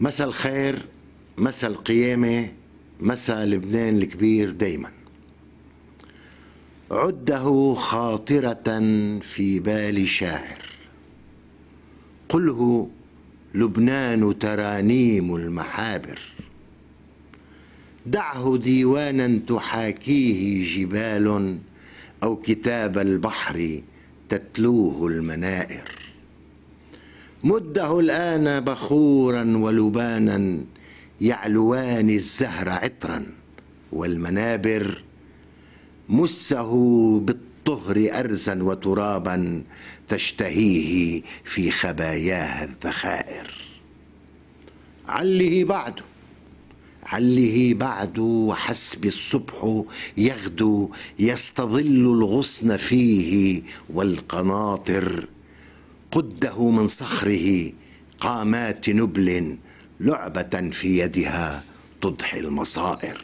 مساء الخير، مساء القيامة، مساء لبنان الكبير دايما. عده خاطرة في بال شاعر، قله لبنان ترانيم المحابر. دعه ديوانا تحاكيه جبال، أو كتاب البحر تتلوه المنائر. مده الآن بخورا ولبانا، يعلوان الزهر عطرا والمنابر. مسه بالطهر أرزا وترابا، تشتهيه في خباياها الذخائر. عله بعد وحسب الصبح يغدو، يستظل الغصن فيه والقناطر. قده من صخره قامات نبل، لعبة في يدها تضحي المصائر.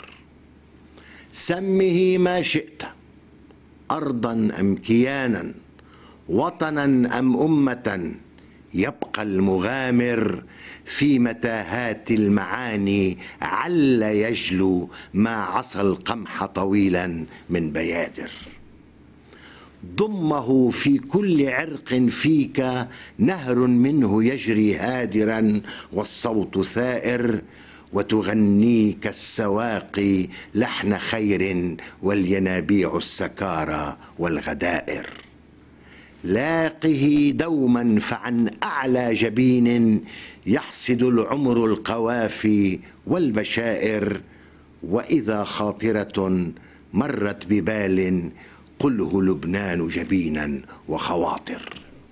سمه ما شئت، أرضا أم كيانا، وطنا أم أمة، يبقى المغامر في متاهات المعاني عل يجلو ما عصى القمح طويلا من بيادر. ضمه في كل عرق فيك، نهر منه يجري هادرا والصوت ثائر. وتغنيك السواقي لحن خير، والينابيع السكارى والغدائر. لاقه دوما فعن أعلى جبين، يحصد العمر القوافي والبشائر. وإذا خاطرة مرت ببال، قله لبنان جبينا وخواطر.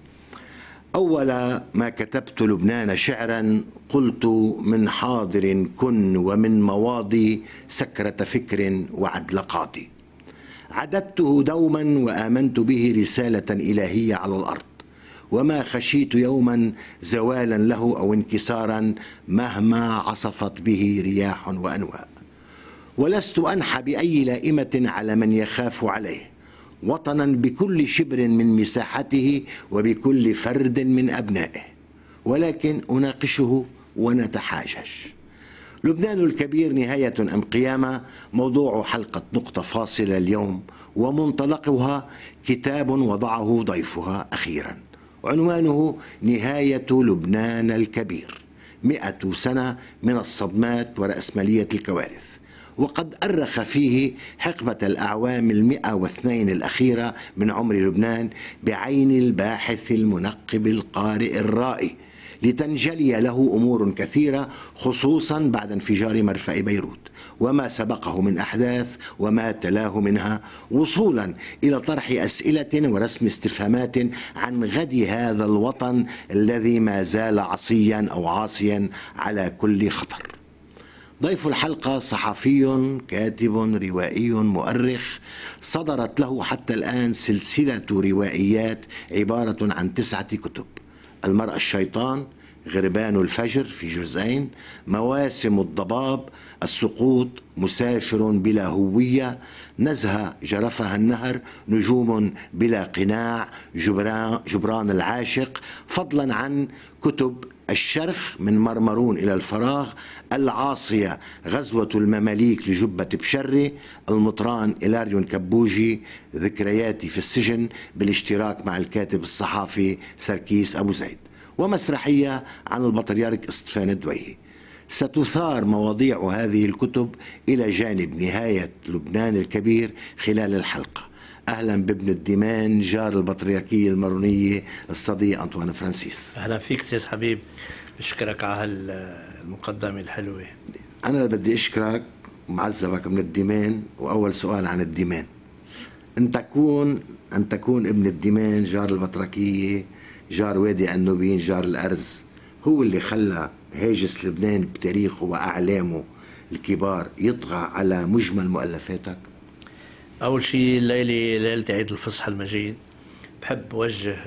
أول ما كتبت لبنان شعرا، قلت من حاضر كن ومن مواضي، سكرة فكر وعدل قاضي. عددته دوما وآمنت به رسالة إلهية على الأرض، وما خشيت يوما زوالا له أو انكسارا مهما عصفت به رياح وأنواء. ولست أنحى بأي لائمة على من يخاف عليه، وطنا بكل شبر من مساحته وبكل فرد من أبنائه، ولكن أناقشه ونتحاجج. لبنان الكبير نهاية أم قيامة؟ موضوع حلقة نقطة فاصلة اليوم، ومنطلقها كتاب وضعه ضيفها أخيرا، عنوانه نهاية لبنان الكبير، 100 سنة من الصدمات ورأسمالية الكوارث. وقد أرخ فيه حقبة الأعوام 102 الأخيرة من عمر لبنان بعين الباحث المنقب القارئ الرائي، لتنجلي له أمور كثيرة، خصوصا بعد انفجار مرفأ بيروت وما سبقه من أحداث وما تلاه منها، وصولا إلى طرح أسئلة ورسم استفهامات عن غد هذا الوطن الذي ما زال عصيا أو عاصيا على كل خطر. ضيف الحلقة صحفي كاتب روائي مؤرخ، صدرت له حتى الآن سلسلة روائيات عبارة عن 9 كتب: المرأة الشيطان، غربان الفجر في جزئين، مواسم الضباب، السقوط، مسافر بلا هوية، نزهة جرفها النهر، نجوم بلا قناع، جبران العاشق، فضلا عن كتب الشرخ من مرمرون إلى الفراغ، العاصية، غزوة المماليك لجبة بشري، المطران إلاريون كبوجي، ذكرياتي في السجن بالاشتراك مع الكاتب الصحافي سركيس أبو زيد، ومسرحية عن البطريرك اسطفان الدويهي. ستثار مواضيع هذه الكتب إلى جانب نهاية لبنان الكبير خلال الحلقة. أهلا بابن الديمان، جار البطريركية المارونية، الصديق أنطوان فرانسيس. أهلا فيك سيد حبيب، بشكرك على المقدمة الحلوة. أنا اللي بدي أشكرك ومعذبك من الديمان. وأول سؤال عن الديمان: أن تكون ابن الديمان، جار البطريركية، جار وادي النوبين، جار الأرز، هو اللي خلى هاجس لبنان بتاريخه وأعلامه الكبار يطغى على مجمل مؤلفاتك؟ أول شيء ليلة عيد الفصح المجيد، بحب أوجه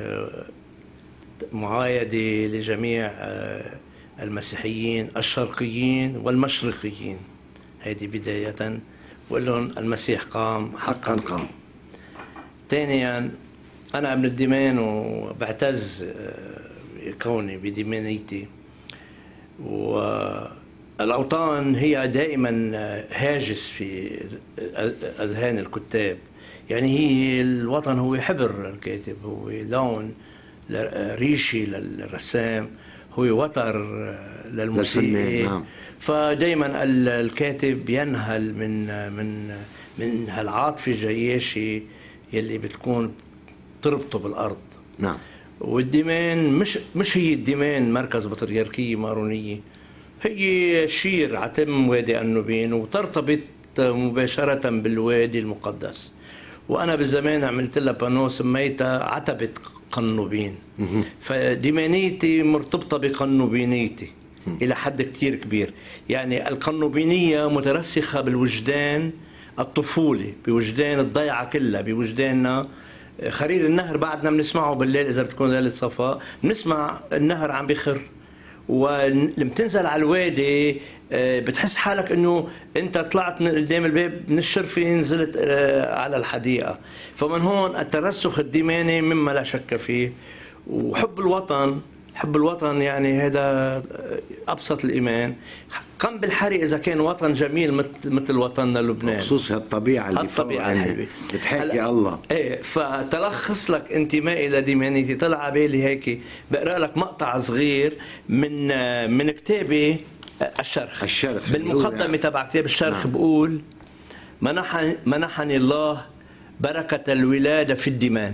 معايدة لجميع المسيحيين الشرقيين والمشرقيين، هذه بداية، وقول لهم المسيح قام حقا قام. ثانيا، أنا ابن الديمان وبعتز كوني بديمانيتي، والأوطان هي دائما هاجس في أذهان الكتاب. يعني هي الوطن هو حبر الكاتب، هو لون ريشي للرسام، هو وتر للموسيقى. نعم. فدائما الكاتب ينهل من هالعاطفة الجياشة يلي بتكون تربطه بالأرض. نعم. والديمان مش هي الديمان مركز بطريركية مارونية، هي شير عتم وادي النوبين وترتبط مباشرة بالوادي المقدس. وأنا بزمان عملت لها بانو سميتها عتبة قنوبين. فديمانيتي مرتبطة بقنوبينيتي إلى حد كتير كبير. يعني القنوبينية مترسخة بالوجدان الطفولي، بوجدان الضيعة كلها، بوجداننا. خرير النهر بعدنا بنسمعه بالليل إذا بتكون ليلة صفاء، بنسمع النهر عم بخر، ولما تنزل على الوادي بتحس حالك انه انت طلعت من قدام الباب من الشرفة نزلت على الحديقة. فمن هون الترسخ الديماني مما لا شك فيه. وحب الوطن، حب الوطن يعني هذا أبسط الإيمان. قم بالحري إذا كان وطن جميل مثل وطننا لبنان، خصوص هالطبيعة اللي الطبيعة الحلوة بتحكي الله. ايه، فتلخص لك انتمائي إلى ديمانيتي. طلع عبالي هيك بقرأ لك مقطع صغير من كتابي الشرخ بالمقدمة تبع كتاب الشرخ. نعم. بقول: منحني الله بركة الولادة في الديمان،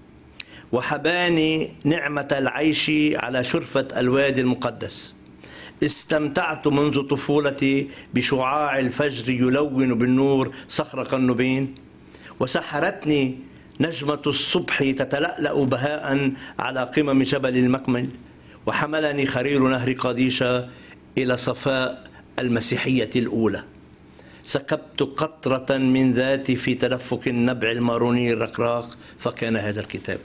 وحباني نعمة العيش على شرفة الوادي المقدس. استمتعت منذ طفولتي بشعاع الفجر يلون بالنور صخر قنوبين، وسحرتني نجمة الصبح تتلألأ بهاء على قمم جبل المكمل، وحملني خرير نهر قديشة إلى صفاء المسيحية الأولى. سكبت قطرة من ذاتي في تدفق النبع الماروني الرقراق، فكان هذا الكتاب.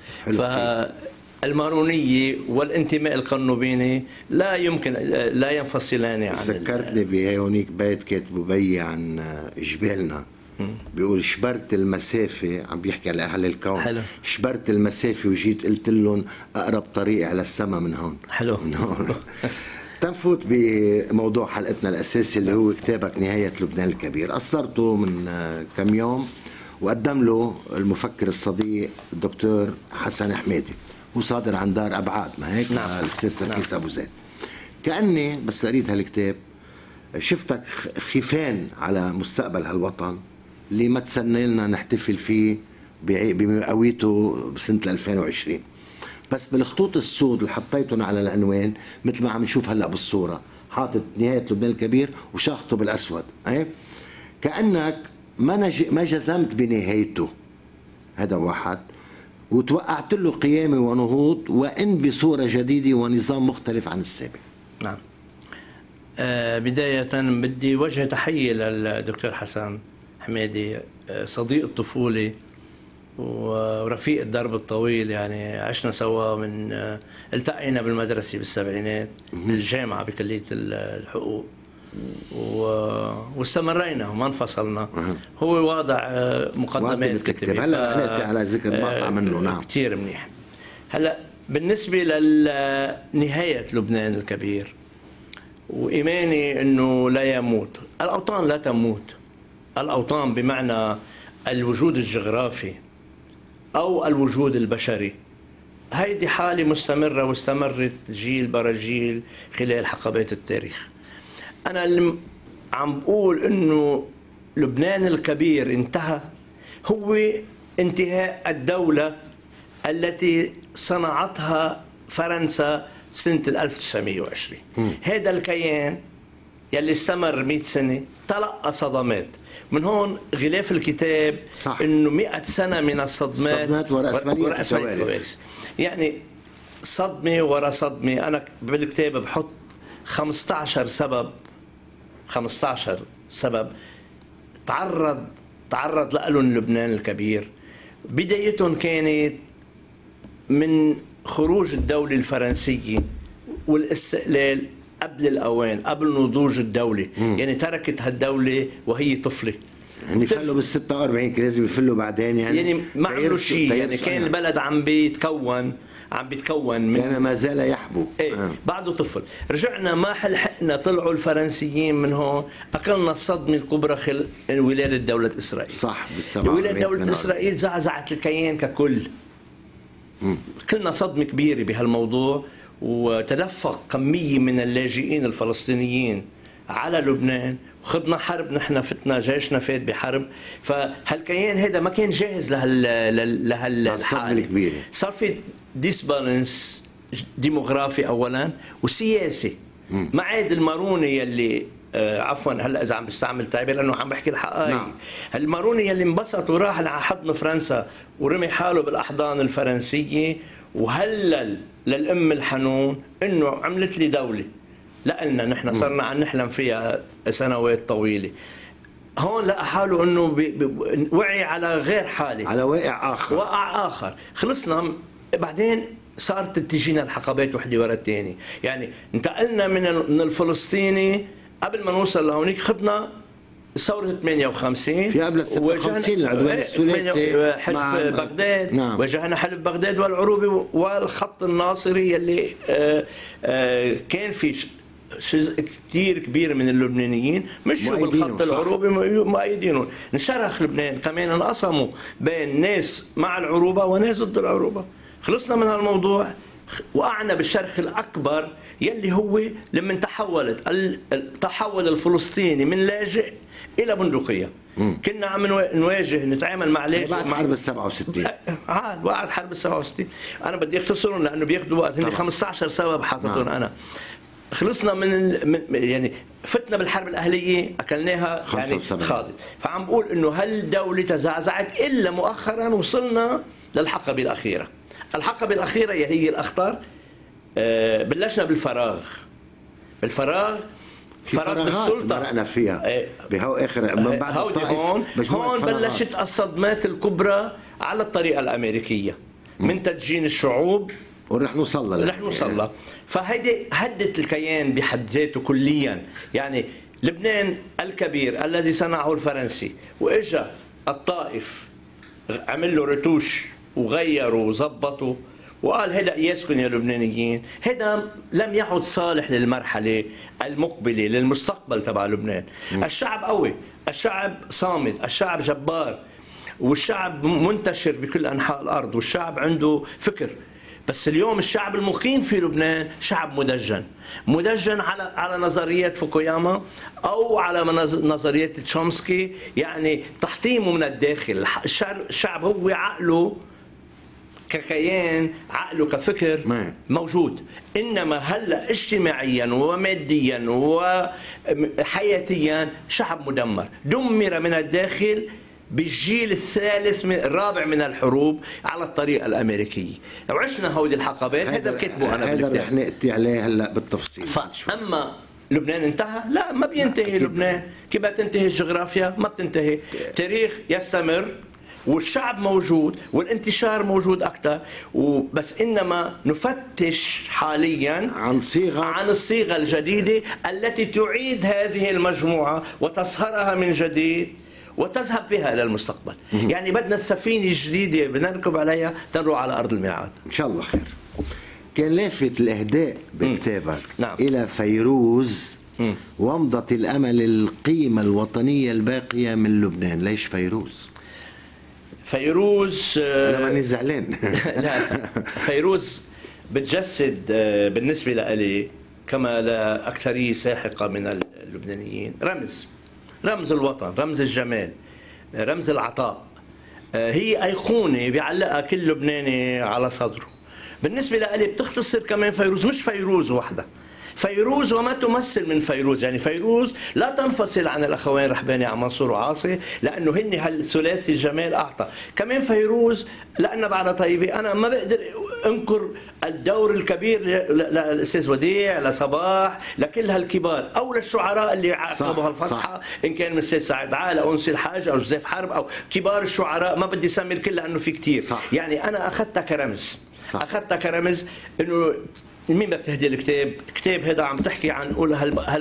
فالمارونية والانتماء القنوبيني لا يمكن لا ينفصلان عن. ذكرتني بهونيك بيت كاتبه بي عن جبالنا، بيقول: شبرت المسافة، عم بيحكي على أهل الكون. حلو. شبرت المسافة وجيت قلت لهم أقرب طريق على السماء من هون. حلو. من هون. تنفوت بموضوع حلقتنا الأساسي اللي هو كتابك نهاية لبنان الكبير. أصدرته من كم يوم وقدم له المفكر الصديق الدكتور حسن حميدي، وصادر عن دار أبعاد، ما هيك؟ نعم. الأستاذ سركيس أبو زيد. كأني بس قريت هالكتاب شفتك خيفان على مستقبل هالوطن اللي ما تسنى لنا نحتفل فيه بمئويته بسنة 2020. بس بالخطوط السود اللي حطيتهم على العنوان مثل ما عم نشوف هلا بالصوره، حاطط نهايه لبنان الكبير وشاخطه بالاسود، اي كانك ما جزمت بنهايته. هذا واحد. وتوقعت له قيامه ونهوض، وان بصوره جديده ونظام مختلف عن السابق. نعم. بدايه بدي وجه تحيه للدكتور حسن حميدي، صديق الطفوله ورفيق الدرب الطويل. يعني عشنا سوا، من التقينا بالمدرسة بالسبعينات، بالجامعة بكلية الحقوق، واستمرينا وما انفصلنا. هو واضع مقدمات كتب. هلا على ذكر مقطع منه. نعم. كتير منيح. هلا بالنسبة لنهاية لبنان الكبير، وإيماني أنه لا يموت الأوطان، لا تموت الأوطان بمعنى الوجود الجغرافي أو الوجود البشري. هيدي حالة مستمرة واستمرت جيل برا جيل خلال حقبات التاريخ. أنا اللي عم بقول إنه لبنان الكبير انتهى، هو انتهاء الدولة التي صنعتها فرنسا سنة 1920. هذا الكيان يلي استمر 100 سنة تلقى صدمات. من هون غلاف الكتاب صح. انه 100 سنة من الصدمات ورأسمالية. يعني صدمة ورا صدمة. انا بالكتاب بحط 15 سبب تعرض لهم لبنان الكبير. بدايتهم كانت من خروج الدولة الفرنسية والاستقلال قبل الأوان، قبل نضوج الدولة. يعني تركت هالدولة وهي طفلة. يعني فلوا بال 46 كان لازم يفلوا بعدين يعني ما عملوا شيء، يعني كان البلد عم بيتكون من كان ما زال يحبو. بعده طفل. رجعنا ما حلحقنا طلعوا الفرنسيين من هون، اكلنا الصدمه الكبرى خلال ولاده دوله اسرائيل. صح، ولاده دوله اسرائيل زعزعت الكيان ككل. كلنا صدمه كبيره بهالموضوع، وتدفق كميه من اللاجئين الفلسطينيين على لبنان، وخضنا حرب، نحن فتنا جيشنا فات بحرب، فهالكيان هذا ما كان جاهز لهالحاله. صار في ديسبالانس ديموغرافي اولا وسياسي. ما عاد الماروني يلي عفوا هلا اذا عم بستعمل تعبير لانه عم بحكي الحقائق. نعم. الماروني يلي انبسط وراح على حضن فرنسا ورمي حاله بالاحضان الفرنسيه وهلل للام الحنون انه عملت لي دوله لنا نحن صرنا عم نحلم فيها سنوات طويله. هون لقى حاله انه وعي على غير حاله، على واقع اخر. خلصنا بعدين صارت تجينا الحقبات وحده ورا الثانيه. يعني انتقلنا من الفلسطيني قبل ما نوصل لهونيك، خدنا ثورة 58 في قبل 56 العدوان الثلاثي حلف بغداد. نعم. واجهنا حلف بغداد والعروبة والخط الناصري اللي كان في جزء كثير كبير من اللبنانيين مشوا بالخط العروبي مؤيدينهم. انشرخ لبنان كمان، انقسموا بين ناس مع العروبة وناس ضد العروبة. خلصنا من هالموضوع، وقعنا بالشرخ الأكبر يلي هو لما تحول الفلسطيني من لاجئ إلى بندقية. كنا عم نواجه نتعامل مع لاجئ بعد حرب 67. بعد حرب 67. أنا بدي أختصرهم لأنه بياخذوا وقت. هن 15 سبب حاططهم أنا. خلصنا من يعني فتنا بالحرب الأهلية أكلناها يعني خاضت. فعم بقول إنه هالدولة تزعزعت إلا مؤخرا وصلنا للحقبة الأخيرة. الحقبة الأخيرة هي الأخطر. بلشنا بالفراغ بالسلطة مرقنا فيها بهو آخر من بعد هون بلشت الصدمات الكبرى على الطريقة الأمريكية من تدجين الشعوب، ورح نوصل فهيدي هدت الكيان بحد ذاته كليا. يعني لبنان الكبير الذي صنعه الفرنسي واجا الطائف عمل له رتوش وغيروا وظبطوا وقال هذا قياسكم يا لبنانيين. هذا لم يعد صالح للمرحلة المقبلة للمستقبل تبع لبنان. الشعب قوي، الشعب صامد، الشعب جبار، والشعب منتشر بكل أنحاء الأرض، والشعب عنده فكر. بس اليوم الشعب المقيم في لبنان شعب مدجن على نظريات فوكوياما أو على نظريات تشومسكي، يعني تحطيمه من الداخل. الشعب هو عقله ككيان، عقله كفكر موجود، إنما هلأ اجتماعيا وماديا وحياتيا شعب دمر من الداخل بالجيل الرابع من الحروب على الطريقة الأمريكية. وعشنا هودي الحقبات. هذا كتبه أنا هذا رح نأتي عليه هلأ بالتفصيل. أما لبنان انتهى؟ لا، ما بينتهي لبنان. كيف تنتهي الجغرافيا؟ ما بتنتهي. تاريخ يستمر والشعب موجود والانتشار موجود أكثر، بس إنما نفتش حاليا عن الصيغة الجديدة التي تعيد هذه المجموعة وتصهرها من جديد وتذهب بها إلى المستقبل. يعني بدنا السفينة الجديدة بنركب عليها تنروح على أرض الميعاد إن شاء الله خير. كان لافت الإهداء بكتابك نعم. إلى فيروز ومضة الأمل القيمة الوطنية الباقية من لبنان. ليش فيروز؟ أنا ماني زعلان. لا، فيروز بتجسد بالنسبة لي كما لأكثرية ساحقة من اللبنانيين رمز الوطن، رمز الجمال، رمز العطاء. هي أيقونة بيعلقها كل لبناني على صدره. بالنسبة لي بتختصر كمان فيروز، مش فيروز وحدة، فيروز وما تمثل من فيروز. يعني فيروز لا تنفصل عن الأخوين رحباني عن منصور وعاصي، لأنه هن هالثلاثي الجمال أعطى. كمان فيروز لأنها بعدها طيبة. أنا ما بقدر أنكر الدور الكبير للأستاذ وديع، لصباح، لكل هالكبار، أو للشعراء اللي عقبوا هالفصحى، إن كان من الأستاذ سعد عال أو أنسي الحاج أو جوزيف حرب أو كبار الشعراء. ما بدي أسمي الكل لأنه في كتير. يعني أنا أخذتها كرمز. أخذتها كرمز إنه مين بدك تهدي الكتاب؟ الكتاب هذا عم تحكي عن قول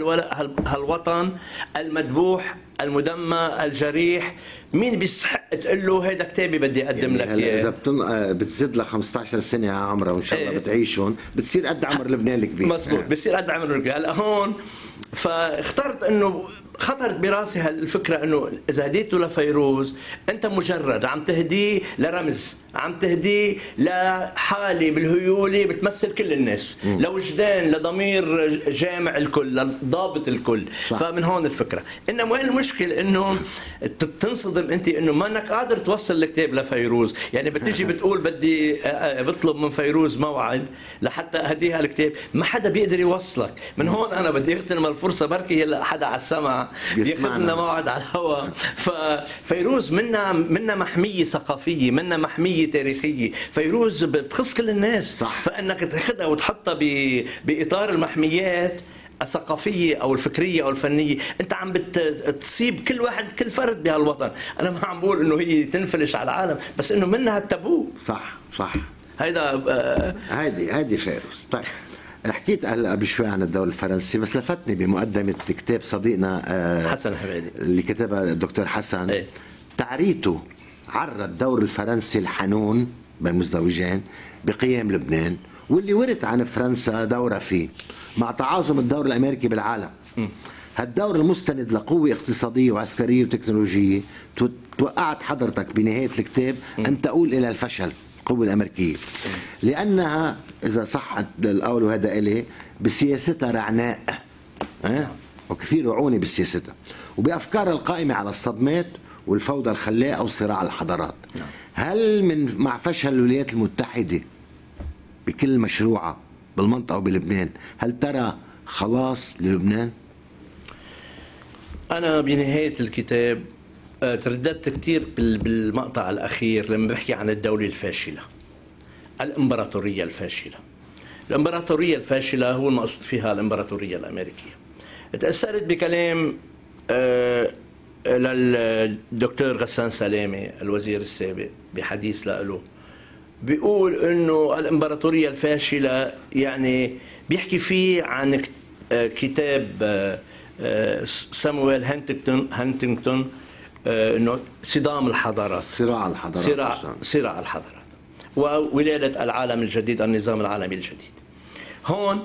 هالوطن المذبوح المدمى الجريح، مين بيستحق تقول له هذا كتابي بدي اقدم لك اياه؟ اذا بتزيد ل 15 سنه عمرها وان شاء الله بتعيشهم بتصير قد عمر لبنان الكبير. مزبوط، بتصير قد عمر لبنان. هلا هون فاخترت انه خطرت براسي هالفكره انه اذا هديته لفيروز انت مجرد عم تهديه لرمز، عم تهديه لحاله بالهيوله بتمثل كل الناس، لوجدان، لضمير جامع الكل، لضابط الكل. صح. فمن هون الفكره. انما وين المشكله؟ انه تنصدم انت انه ما انك قادر توصل الكتاب لفيروز، يعني بتيجي بتقول بدي بطلب من فيروز موعد لحتى اهديها الكتاب، ما حدا بيقدر يوصلك. من هون انا بدي اغتنم الفرصه، بركي هلا حدا على السمع بياخذ لنا موعد على الهواء. ففيروز منا محميه ثقافيه، منا محميه تاريخيه، فيروز بتخص كل الناس. صح. فانك تاخذها وتحطها باطار المحميات الثقافيه او الفكريه او الفنيه، انت عم بتصيب كل واحد كل فرد بهالوطن. انا ما عم بقول انه هي تنفلش على العالم، بس انه منها التابو. صح صح. هيدا هيدي فيروز. طيب حكيت هلا قبل شوي عن الدولة الفرنسي، بس لفتني بمقدمة كتاب صديقنا حسن حمادي اللي كتبها الدكتور حسن. تعريته عرى الدور الفرنسي الحنون بين مزدوجين بقيام لبنان، واللي ورث عن فرنسا دورها فيه مع تعاظم الدور الامريكي بالعالم. هالدور المستند لقوة اقتصادية وعسكرية وتكنولوجية توقعت حضرتك بنهاية الكتاب أن تؤول إلى الفشل القوة الأمريكية، لأنها إذا صحت القول وهذا إليه بسياستها رعناء وكثير رعونة بسياستها وبأفكار القائمة على الصدمات والفوضى الخلاقة وصراع الحضارات. هل مع فشل الولايات المتحدة بكل مشروعها بالمنطقة وبلبنان هل ترى خلاص للبنان؟ أنا بنهاية الكتاب ترددت كثير بالمقطع الأخير لما بحكي عن الدولة الفاشلة، الإمبراطورية الفاشلة. الإمبراطورية الفاشلة هو المقصود فيها الإمبراطورية الأمريكية. تأثرت بكلام للدكتور غسان سلامة الوزير السابق بحديث له، بيقول إنه الإمبراطورية الفاشلة يعني بيحكي فيه عن كتاب سامويل هانتينغتون انه صدام الحضارات، صراع الحضارات وولادة العالم الجديد، النظام العالمي الجديد. هون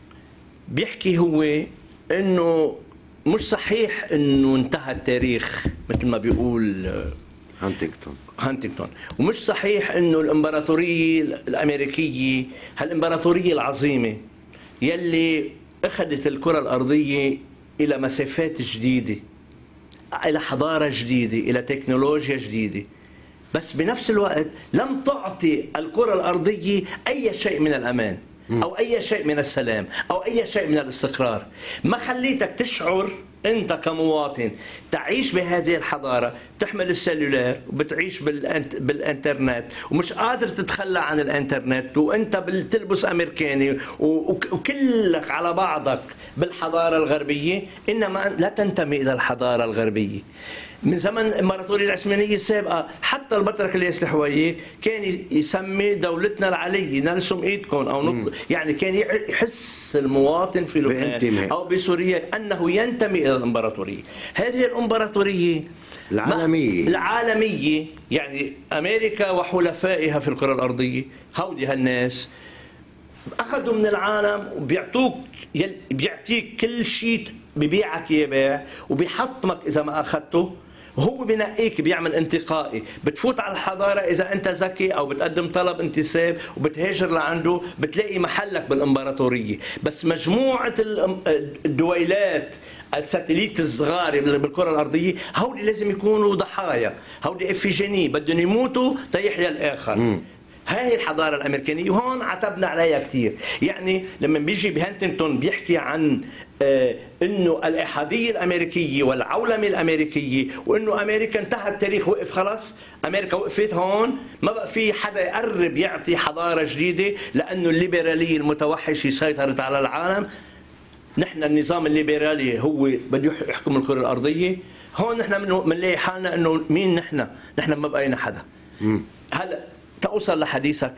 بيحكي هو انه مش صحيح انه انتهى التاريخ مثل ما بيقول هانتينغتون، ومش صحيح انه الامبراطورية الامريكية هالامبراطورية العظيمة يلي اخذت الكرة الارضية الى مسافات جديدة، إلى حضارة جديدة، إلى تكنولوجيا جديدة، بس بنفس الوقت لم تعطي الكرة الأرضية أي شيء من الأمان أو أي شيء من السلام أو أي شيء من الاستقرار. ما خليتك تشعر أنت كمواطن تعيش بهذه الحضارة، تحمل السلولار وبتعيش بالإنترنت ومش قادر تتخلى عن الإنترنت، وأنت بتلبس أمريكاني وكلك على بعضك بالحضارة الغربية، إنما لا تنتمي إلى الحضارة الغربية. من زمن الإمبراطورية العثمانية السابقة حتى البطرك الياس الحويي كان يسمي دولتنا العلي، نرسم ايدكم او يعني كان يحس المواطن في لبنان او بسوريا انه ينتمي الى الامبراطورية. هذه الامبراطورية العالمية يعني امريكا وحلفائها في الكرة الارضية، هودي هالناس اخذوا من العالم بيعطيك كل شيء، ببيعك يبيع وبيحطمك اذا ما اخذته، وهو بنقيك بيعمل انتقائي. بتفوت على الحضارة إذا أنت ذكي أو بتقدم طلب انتساب وبتهاجر لعنده بتلاقي محلك بالإمبراطورية. بس مجموعة الدويلات الساتليت الصغار بالكرة الأرضية هودي لازم يكونوا ضحايا، هودي إفيجيني بدهم يموتوا تيحيا الآخر. هاي الحضارة الأمريكانية وهون عتبنا عليها كتير. يعني لما بيجي بهانتينغتون بيحكي عن انه الإحادية الأمريكية والعولمة الأمريكية وانه أمريكا انتهى التاريخ، وقف خلاص، أمريكا وقفت هون، ما بقى في حدا يقرب يعطي حضارة جديدة لأنه الليبرالية المتوحشة سيطرت على العالم. نحن النظام الليبرالي هو بده يحكم الكرة الأرضية. هون نحن بنلاقي حالنا انه مين نحن ما بقينا حدا. هلا توصل لحديثك،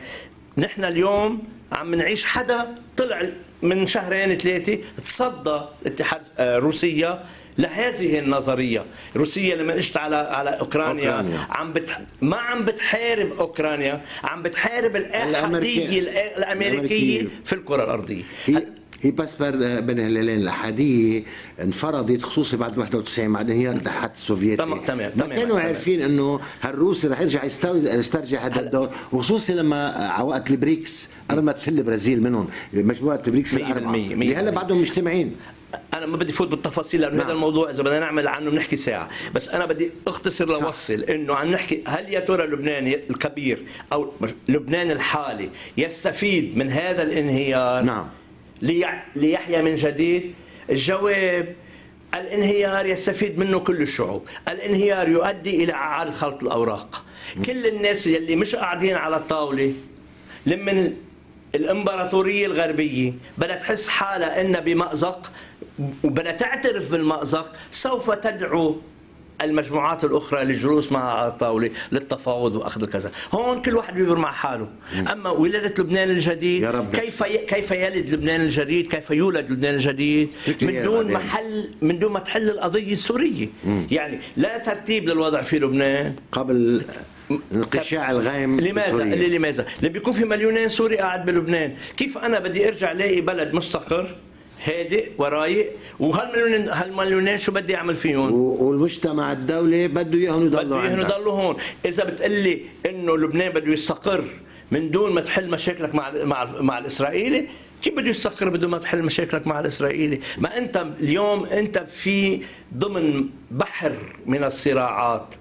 نحن اليوم عم نعيش حدا طلع من شهرين ثلاثة تصدى الاتحاد روسيا لهذه النظرية. روسيا لما اجت على أوكرانيا ما عم بتحارب أوكرانيا، عم بتحارب الأحادية الأمريكية في الكرة الأرضية. هي بس بين الهلالين الأحادية انفرضت خصوصا بعد 91 بعد انهيار الاتحاد السوفيتي. تمام. ما كانوا عارفين انه هالروسي رح يرجع يسترجع هذا الدور، وخصوصا لما على وقت البريكس قبل ما تفل البرازيل منهم مجموعة البريكس الأربعة اللي هلا بعدهم مجتمعين. أنا ما بدي فوت بالتفاصيل لأنه هذا الموضوع إذا بدنا نعمل عنه بنحكي ساعة، بس أنا بدي أختصر لوصل إنه عم نحكي هل يا ترى لبنان الكبير أو لبنان الحالي يستفيد من هذا الانهيار؟ نعم. ليحيا من جديد؟ الجواب الانهيار يستفيد منه كل الشعوب. الانهيار يؤدي إلى إعادة خلط الأوراق. كل الناس يلي مش قاعدين على الطاولة لمن الإمبراطورية الغربية بدها تحس حالها إنها بمأزق وبدها تعترف بالمأزق، سوف تدعو المجموعات الأخرى للجلوس معها على الطاولة للتفاوض وأخذ الكذا. هون كل واحد بيبر مع حاله. أما ولادة لبنان الجديد، كيف يلد لبنان الجديد، كيف يولد لبنان الجديد من دون ما تحل القضية السورية. يعني لا ترتيب للوضع في لبنان قبل انقشاع الغيم. لماذا؟ لما بيكون في مليونين سوري قاعد بلبنان، كيف أنا بدي أرجع لاقي بلد مستقر هادئ ورايق وهالمليونين شو بدي اعمل فيهم؟ والمجتمع الدولي بده اياهم يضلوا هون. اذا بتقلي انه لبنان بده يستقر من دون ما تحل مشاكلك مع الاسرائيلي، كيف بده يستقر بدون ما تحل مشاكلك مع الاسرائيلي؟ ما انت اليوم انت في ضمن بحر من الصراعات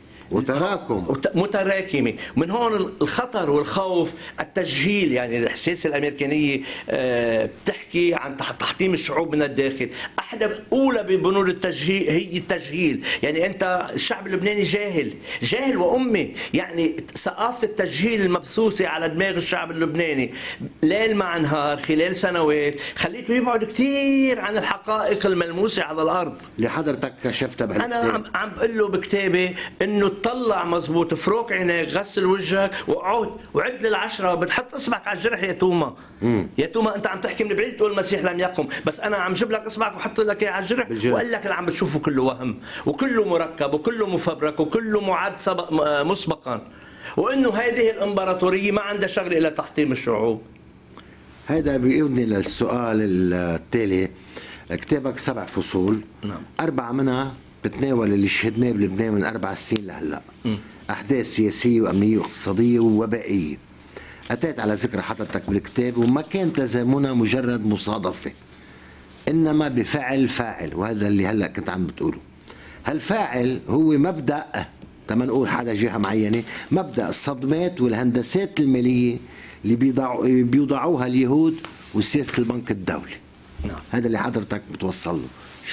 متراكمة. من هون الخطر والخوف، التجهيل. يعني السياسة الأمريكانية بتحكي عن تحطيم الشعوب من الداخل. أحد أولى ببنود التجهيل هي التجهيل. يعني أنت الشعب اللبناني جاهل وأمي. يعني ثقافة التجهيل المبثوثة على دماغ الشعب اللبناني ليل مع نهار خلال سنوات خليته يبعد كثير عن الحقائق الملموسة على الأرض اللي حضرتك كشفتها بهالكتاب. أنا عم بقول له بكتابي إنه طلع مزبوط، فروك عينيك، غسل وجهك وقعد وعد للعشرة، بتحط اصبعك على الجرح يا توما. يا توما انت عم تحكي من بعيد تقول المسيح لم يقم، بس انا عم جيب لك اصبعك وحط لك اياه على الجرح وقال لك اللي عم بتشوفه كله وهم وكله مركب وكله مفبرك وكله معد مسبقا، وانه هذه الامبراطوريه ما عندها شغل الا تحطيم الشعوب. هذا بيقودني للسؤال التالي. كتابك 7 فصول. نعم. 4 منها بتناول اللي شهدناه بلبنان من 4 سنين لهلا، احداث سياسيه وامنيه واقتصاديه ووبائيه. اتيت على ذكر حضرتك بالكتاب وما كان تزامنها مجرد مصادفه، انما بفعل فاعل، وهذا اللي هلا كنت عم بتقوله. هالفاعل هو مبدا، لما نقول حدا جهه معينه، مبدا الصدمات والهندسات الماليه اللي بيوضعوها اليهود وسياسه البنك الدولي. نعم. هذا اللي حضرتك بتوصل له.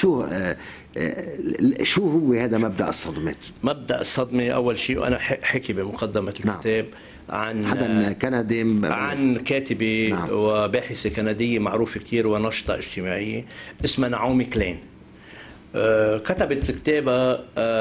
شو هو هذا مبدأ الصدمات؟ مبدأ الصدمة أول شيء، وأنا حكي بمقدمة الكتاب عن حدا كندي، عن كاتبة نعم. وباحثة كندية معروفة كتير ونشطة اجتماعية اسمها نعومي كلين. كتبت كتابها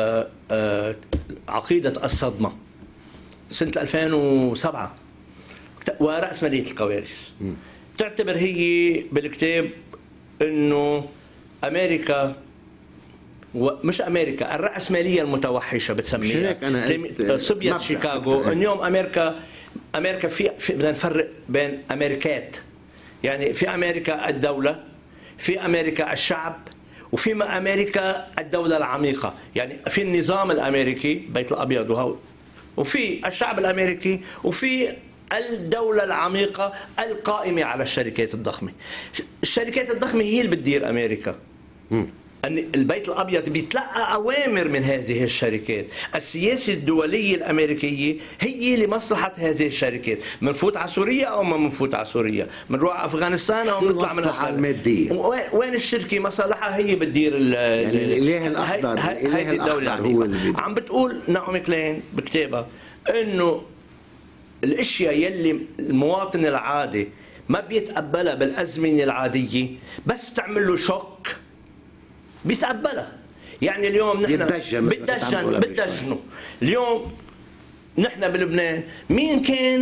عقيدة الصدمة سنة 2007 ورأسمالية الكوارث. تعتبر هي بالكتاب انه امريكا مش امريكا، الرأسمالية المتوحشة بتسميها صبية شيكاغو. اليوم امريكا في بدنا نفرق بين امريكات. يعني في امريكا الدولة، في امريكا الشعب، وفي امريكا الدولة العميقة. يعني في النظام الامريكي بيت الابيض وفي الشعب الامريكي، وفي الدولة العميقة القائمة على الشركات الضخمة. الشركات الضخمة هي اللي بتدير أمريكا. البيت الأبيض بيتلقى أوامر من هذه الشركات. السياسة الدولية الأمريكية هي لمصلحة هذه الشركات. منفوت على سوريا أو ما منفوت على سوريا، منروح أفغانستان أو نطلع من المصلحة المادية. وين الشركة مصالحها هي بتدير يعني الإله الأخضر. هذه الدولة العميقة. عم بتقول نعومي كلين بكتابها إنه الاشياء يلي المواطن العادي ما بيتقبلها بالازمنه العاديه، بس تعمل له شوك بيتقبلها. يعني اليوم نحن بدجنوا. اليوم نحن بلبنان مين كان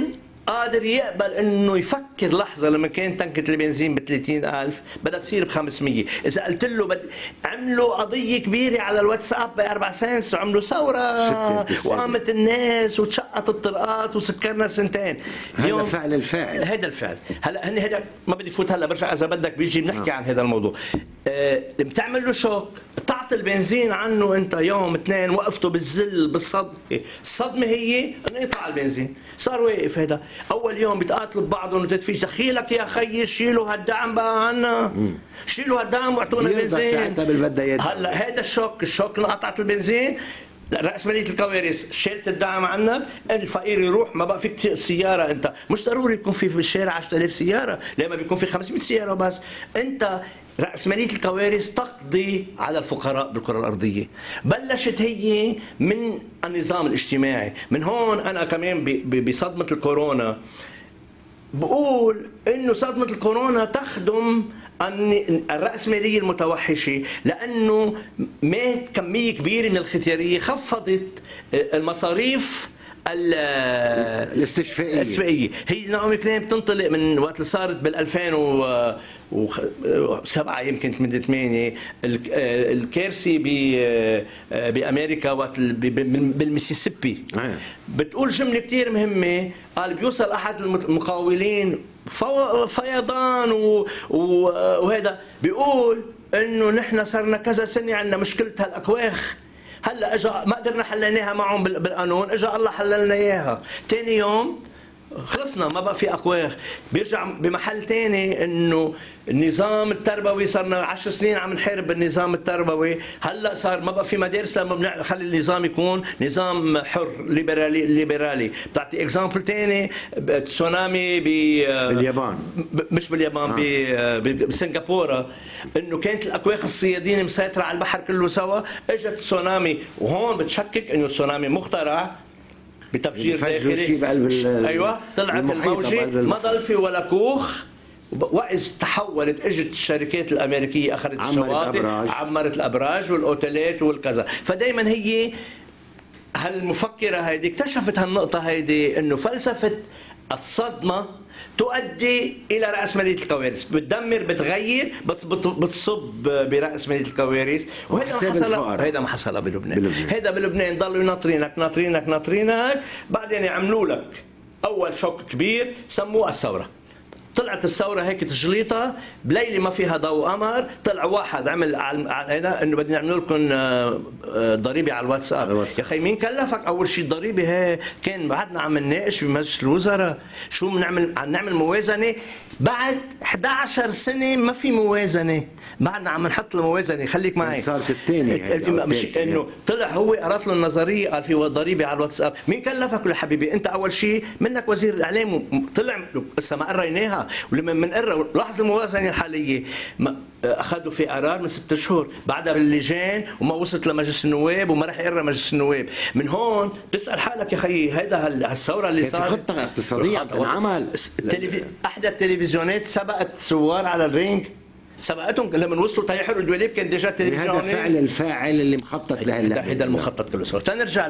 قادر يقبل انه يفكر لحظه لما كان تنكه البنزين ب 30,000 بدها تصير ب 500. اذا قلت له عملوا قضيه كبيره على الواتساب ب 4 سنس وعملوا ثوره وقامت الناس وتشقت الطرقات وسكرنا سنتين. هذا فعل الفاعل، هذا الفعل. هلا هذا ما بدي فوت هلا، برجع اذا بدك بيجي بنحكي عن هذا الموضوع. بتعمل له شوك، تعطي البنزين عنه انت يوم اثنين، وقفته بالذل بالصدمه. الصدمه هي انقطاع البنزين، صار واقف. هذا اول يوم بيتقاتلوا ببعضهم وتدفيش. دخيلك يا خيي شيلوا هالدعم بقى عنا، شيلوا هالدعم واعطونا بنزين. هلا هذا الشوك انقطعت البنزين، رأس مالية الكوارث شلت الدعم عنك، الفقير يروح، ما بقى فيك تسوق سيارة. انت مش ضروري يكون في الشارع 10,000 سيارة، لما بيكون في 500 سيارة بس. انت رأس مالية الكوارث تقضي على الفقراء بالكرة الأرضية. بلشت هي من النظام الاجتماعي. من هون أنا كمان بصدمة الكورونا بقول إنه صدمة الكورونا تخدم الرأسمالية المتوحشة، لأنه مات كمية كبيرة من الختيارية، خفضت المصاريف الاستشفائية. هي نعم كلام بتنطلق من وقت اللي صارت بال 2007 يمكن 8 الكارثة بأمريكا وقت بالميسيسيبي. بتقول جملة كتير مهمة، قال بيوصل أحد المقاولين فيضان وهذا بيقول انه نحن صرنا كذا سنه عندنا مشكله هالاكواخ، هلا اجى ما قدرنا حليناها معهم بالقانون، اجى الله حللنا اياها. ثاني يوم خلصنا ما بقى في اكواخ. بيرجع بمحل ثاني انه النظام التربوي صرنا 10 سنين عم نحارب بالنظام التربوي، هلا صار ما بقى في مدارس لما بنخلي النظام يكون نظام حر ليبرالي. بتعطي اكزامبل ثاني، تسونامي باليابان، مش باليابان، بسنغافوره، انه كانت الاكواخ الصيادين مسيطره على البحر كله سوا، اجت تسونامي. وهون بتشكك انه التسونامي مخترع بتفجير داخلي. ايوه طلعت الموجه ما ضل في ولا كوخ، واذ تحولت اجت الشركات الامريكيه اخذت الشواطئ، عمرت الابراج والاوتيلات والكذا. فدائما هي هالمفكره هيدي اكتشفت هالنقطه هيدي، انه فلسفه الصدمه تؤدي الى راسماليه الكوارث، بتدمر بتغير بتصب براسماليه الكوارث. وهذا ما حصل بلبنان. هذا بلبنان ضلوا ناطرينك بعدين يعملوا لك اول شوك كبير سموه الثوره. طلعت الثوره هيك تجليطه بليله ما فيها ضوء قمر، طلع واحد عمل هذا انه بدنا نعمل لكم ضريبه على الواتساب. يا اخي مين كلفك؟ اول شيء الضريبه هي كان بعدنا عم نناقش بمجلس الوزراء شو بنعمل، عم نعمل موازنه بعد 11 سنه ما في موازنه، بعدنا عم نحط الموازنه. خليك معي، صارت الثانيه انه طلع هو قرأت له النظريه قال في ضريبه على الواتساب. مين كلفك يا حبيبي؟ انت اول شيء منك وزير الاعلام، طلع لسه ما قريناها. ولما بنقرا لاحظ الموازنه الحاليه اخذوا في قرار من 6 شهور، بعدها باللجان وما وصلت لمجلس النواب وما راح يقرا مجلس النواب. من هون بتسال حالك يا خيي، هيدا الثوره اللي صارت خطه اقتصاديه عمل. احدى التلفزيونات سبقت الثوار على الرينج، سبقتهم لما وصلوا تيحروا الدولاب كان ديجا التلفزيون. هذا فعل الفاعل اللي مخطط له. هذا المخطط كله صار. تنرجع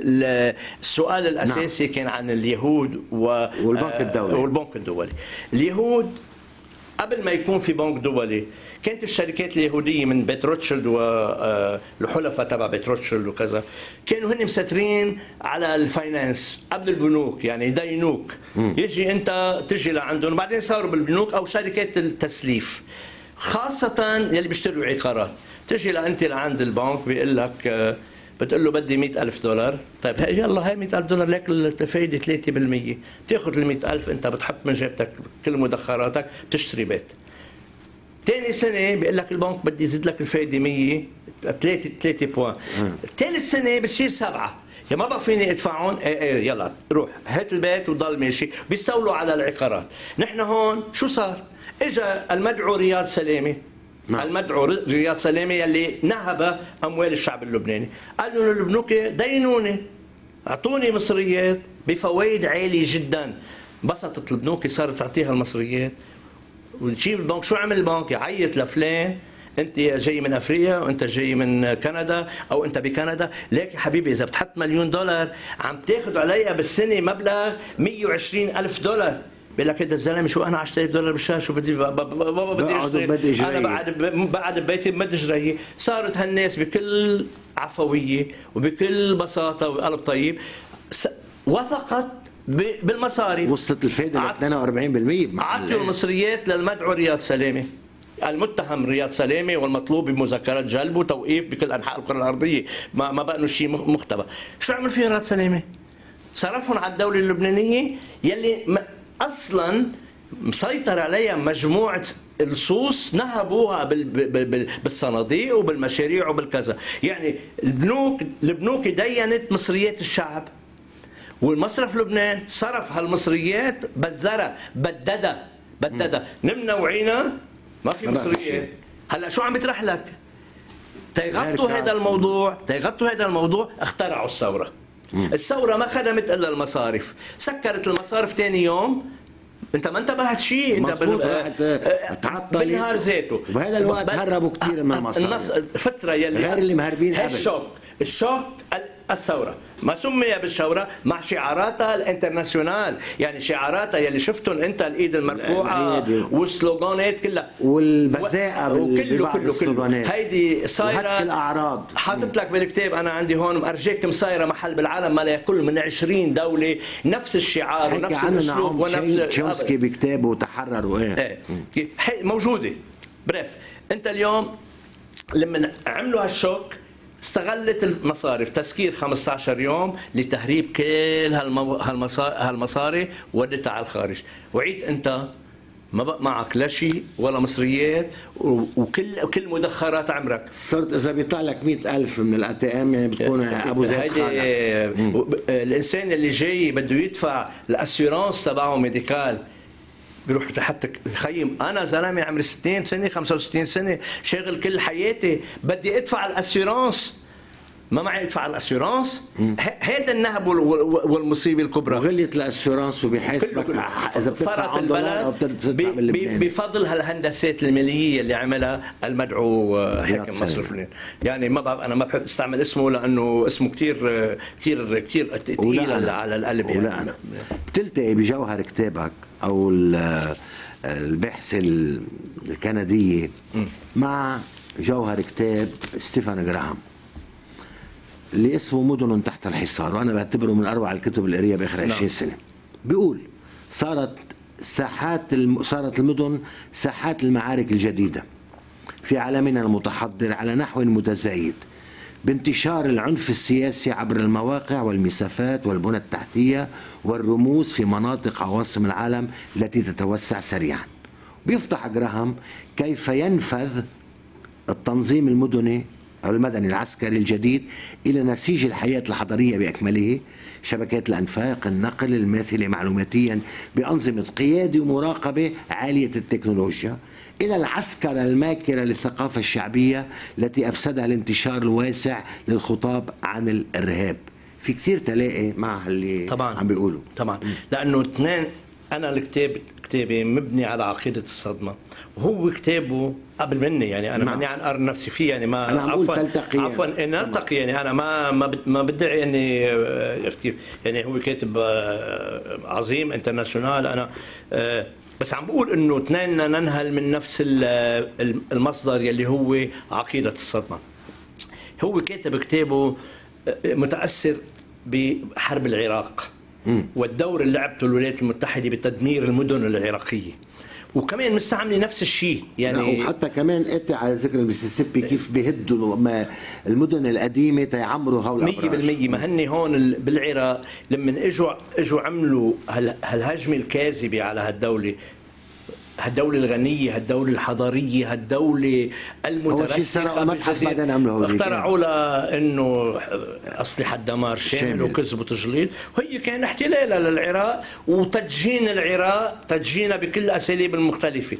للسؤال الاساسي. كان عن اليهود والبنك الدولي. اليهود قبل ما يكون في بنك دولي كانت الشركات اليهوديه من بيت روتشيلد والحلفاء تبع بيت روتشيلد وكذا كانوا هن مسيطرين على الفاينانس قبل البنوك، يعني يدينوك. يجي انت تجي لعندهم وبعدين صاروا بالبنوك او شركات التسليف، خاصه يلي بيشتروا عقارات. تجي لانت لعند البنك بيقول لك بتقول له بدي $100,000. طيب يلا هاي $100,000 لك الفايده 3%. بتاخذ ال 100,000 انت بتحط من جيبتك كل مدخراتك بتشتري بيت. ثاني سنه بيقول لك البنك بدي يزيد لك الفايده 100 3 بوان. ثالث سنه بصير 7. يا ما بقى فيني ادفعهم، يلا روح هات البيت وضل ماشي. بيستولوا على العقارات. نحن هون شو صار؟ اجى المدعو رياض سلامه. المدعو رياض سلامه يلي نهب اموال الشعب اللبناني، قال له البنوك دينوني اعطوني مصريات بفوائد عاليه جدا. انبسطت البنوك صارت تعطيها المصريات. ونجيب البنك، شو عمل البنك؟ يعيط لفلان انت جاي من افريقيا وانت جاي من كندا او انت بكندا، ليك يا حبيبي اذا بتحط $1,000,000 عم تاخذ عليها بالسنه مبلغ $120,000. بيقول لك هذا الزلمه شو انا $10,000 بالشهر شو بدي بابا بدي اشتري، انا بعد ببيتي بدي اشتري. صارت هالناس بكل عفويه وبكل بساطه وقلب طيب وثقت بالمصاري، وصلت الفائده ل 42%. عطوا المصريات للمدعو رياض سلامه، المتهم رياض سلامه والمطلوب بمذكرات جلب وتوقيف بكل انحاء الكره الارضيه، ما بقى شيء مختبى. شو عمل فيه رياض سلامه؟ صرفهم على الدوله اللبنانيه يلي اصلا مسيطر عليها مجموعه اللصوص نهبوها بالصناديق وبالمشاريع وبالكذا. يعني البنوك دينت مصريات الشعب، والمصرف لبنان صرف هالمصريات بذرة بددها نمنا وعينا ما في مصريات. هلا شو عم بيطرح لك؟ تيغطوا هذا الموضوع اخترعوا الثورة. الثورة ما خدمت الا المصارف، سكرت المصارف ثاني يوم. انت ما انتبهت شيء، انت بالنهار ذاته. وبهذا الوقت هربوا كثير من المصارف فترة يلي غير اللي مهربين قبل. الشوك الثورة ما سمي بالثورة مع شعاراتها الانترناسيونال، يعني شعاراتها يلي شفتهم انت الايد المرفوعة والسلوغانات كلها والبذاءة كله هيدي صايرة الأعراض. حاطط لك بالكتاب انا عندي هون ارجيك مصايرة محل بالعالم ما لا يقل من 20 دولة نفس الشعار ونفس الاسلوب ونفس تشومسكي بكتابه وتحرروا موجودة. بريف انت اليوم لما عملوا هالشوك استغلت المصارف تسكير 15 يوم لتهريب كل هالمصاري ودتها على الخارج. وعيت انت ما بقى معك لا شيء ولا مصريات وكل مدخرات عمرك. صرت اذا بيطلع لك 100,000 من الATM يعني بتكون ابو زيد خالد. الانسان اللي جاي بده يدفع الاسيورانس تبعه ميديكال بيروح حتى خيم. انا زلمه عمري 60 سنه 65 سنه شاغل كل حياتي بدي ادفع الاسيورانس، ما معي ادفع الاسيورانس. هذا النهب والمصيبه الكبرى. وغليت الاسيورانس وبيحاسبك اذا بتدفع $1 بفضل هالهندسات الماليه اللي عملها المدعو حاكم مصر فلان. يعني ما بعرف، انا ما بحب استعمل اسمه لانه اسمه كثير كثير كثير ثقيل على القلب. يعني بتلتقي بجوهر كتابك او البحث الكنديه مع جوهر كتاب ستيفان جراهام اللي اسمه مدن تحت الحصار، وانا بعتبره من اروع الكتب اللي قريها باخر 20 سنه. بيقول صارت المدن ساحات المعارك الجديده في عالمنا المتحضر على نحو متزايد بانتشار العنف السياسي عبر المواقع والمسافات والبنى التحتيه والرموز في مناطق عواصم العالم التي تتوسع سريعا. بيفتح جراهام كيف ينفذ التنظيم المدني أو المدني العسكري الجديد إلى نسيج الحياة الحضرية بأكمله، شبكات الأنفاق، النقل الماثلة معلوماتيا بأنظمة قيادة ومراقبة عالية التكنولوجيا، إلى العسكرة الماكرة للثقافة الشعبية التي أفسدها الانتشار الواسع للخطاب عن الإرهاب. في كتير تلاقي مع اللي طبعا عم بيقولوا طبعا، لأنه اثنين. أنا كتابي مبني على عقيدة الصدمة، وهو كتابه قبل مني. يعني أنا ماني عن أرى نفسي فيه، يعني ما أنا عفوا إن نلتقي. يعني أنا ما بدعي إني يعني هو كاتب عظيم انترناسيونال. أنا بس عم بقول إنه اثنيننا ننهل من نفس المصدر يلي هو عقيدة الصدمة. هو كاتب كتابه متأثر بحرب العراق والدور اللي لعبته الولايات المتحدة بتدمير المدن العراقية، وكمان مستعمل نفس الشيء. يعني وحتى كمان اتي على ذكر المسيسيبي كيف بيهدوا المدن القديمة تيعمروا هول 100%. ما هن هون بالعراق لما اجوا عملوا هالهجمة الكاذبة على هالدولة الغنية، هالدولة الحضارية، هالدولة المترسخة اخترعوا لها انه أسلحة دمار شامل وكذب وتجليد، وهي كان احتلالها للعراق وتدجين العراق تدجينها بكل الأساليب المختلفة.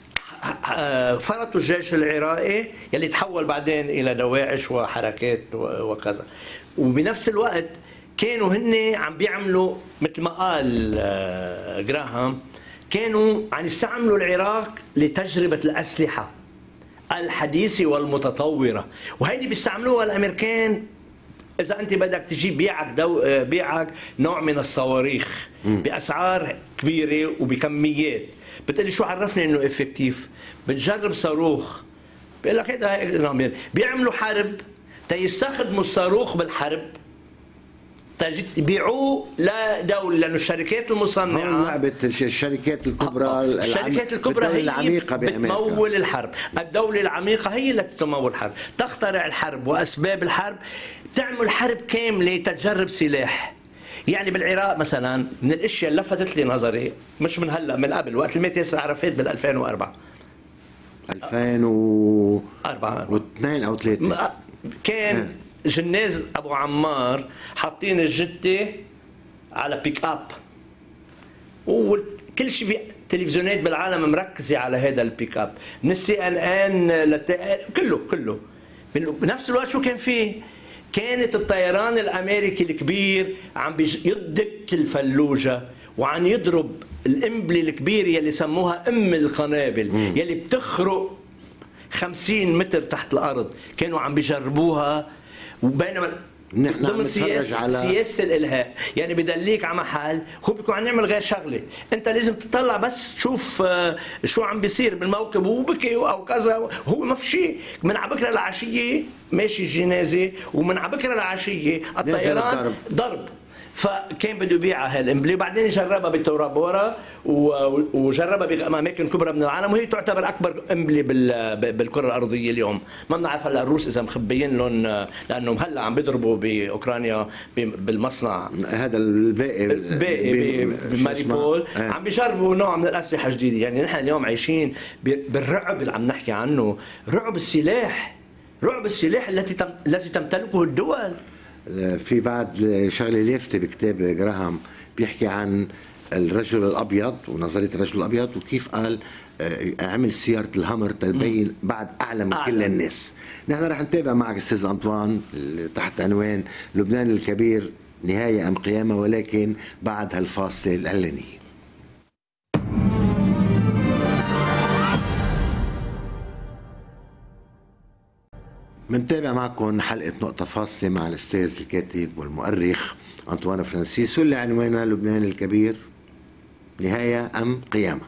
فرطوا الجيش العراقي يلي تحول بعدين إلى دواعش وحركات وكذا، وبنفس الوقت كانوا هن عم بيعملوا مثل ما قال جراهام، كانوا عم يستعملوا العراق لتجربة الأسلحة الحديثة والمتطورة، وهيدي بيستعملوها الأمريكان. إذا أنت بدك تجيب بيعك نوع من الصواريخ بأسعار كبيرة وبكميات، بتقلي شو عرفني إنه إفكتيف؟ بتجرب صاروخ بيقول لك هيدا بيعملوا حرب تيستخدموا الصاروخ بالحرب، يبيعوه لدولة، لأنه الشركات المصنعة لعبة الشركات الكبرى. الشركات الكبرى هي العميقة بتمول الحرب. الدولة العميقة هي اللي تمول الحرب، تخترع الحرب وأسباب الحرب، تعمل حرب كاملة تجرب سلاح. يعني بالعراق مثلا من الاشياء اللي لفتت لي نظري، مش من هلا، من قبل وقت المات ياسر عرفات بال 2004 2002 أو 3 كان جناز ابو عمار حاطين الجته على بيك اب، وكل شيء في تلفزيونات بالعالم مركزه على هذا البيك اب، من CNN كله. بنفس الوقت شو كان فيه؟ كانت الطيران الامريكي الكبير عم يدك الفلوجه وعم يضرب القنبله الكبيره يلي سموها القنابل يلي بتخرق 50 متر تحت الارض، كانوا عم بيجربوها. وبينما ضمن سياسة الإلهاء، يعني بدليك على محل هو بيكون عم يعمل غير شغلة، أنت لازم تطلع بس تشوف شو عم بيصير بالموكب وبكي أو كذا، هو ما في شيء. من على بكرة العشية ماشي الجنازة، ومن على بكرة العشية الطيران ضرب. فكان بده يبيعها هالقنبله، وبعدين جربها بتورابورا وجربها باماكن كبرى من العالم، وهي تعتبر اكبر قنبله بالكره الارضيه اليوم. ما بنعرف هلا الروس اذا مخبيين لهم، لانهم هلا عم بيضربوا باوكرانيا بالمصنع هذا الباقي بماريبول، عم بيجربوا نوع من الاسلحه جديده. يعني نحن اليوم عايشين بالرعب اللي عم نحكي عنه، رعب السلاح التي تمتلكه الدول. في بعد شغله لافته بكتاب جراهام بيحكي عن الرجل الابيض ونظريه الرجل الابيض، وكيف قال عمل سياره الهامر تبين بعد اعلى من كل الناس. نحن رح نتابع معك استاذ انطوان تحت عنوان لبنان الكبير نهايه ام قيامه، ولكن بعد هالفاصله الاعلانيه. منتابع معكم حلقة نقطة فاصلة مع الأستاذ الكاتب والمؤرخ أنطوان فرانسيس، واللي عنوانها لبنان الكبير نهاية أم قيامة.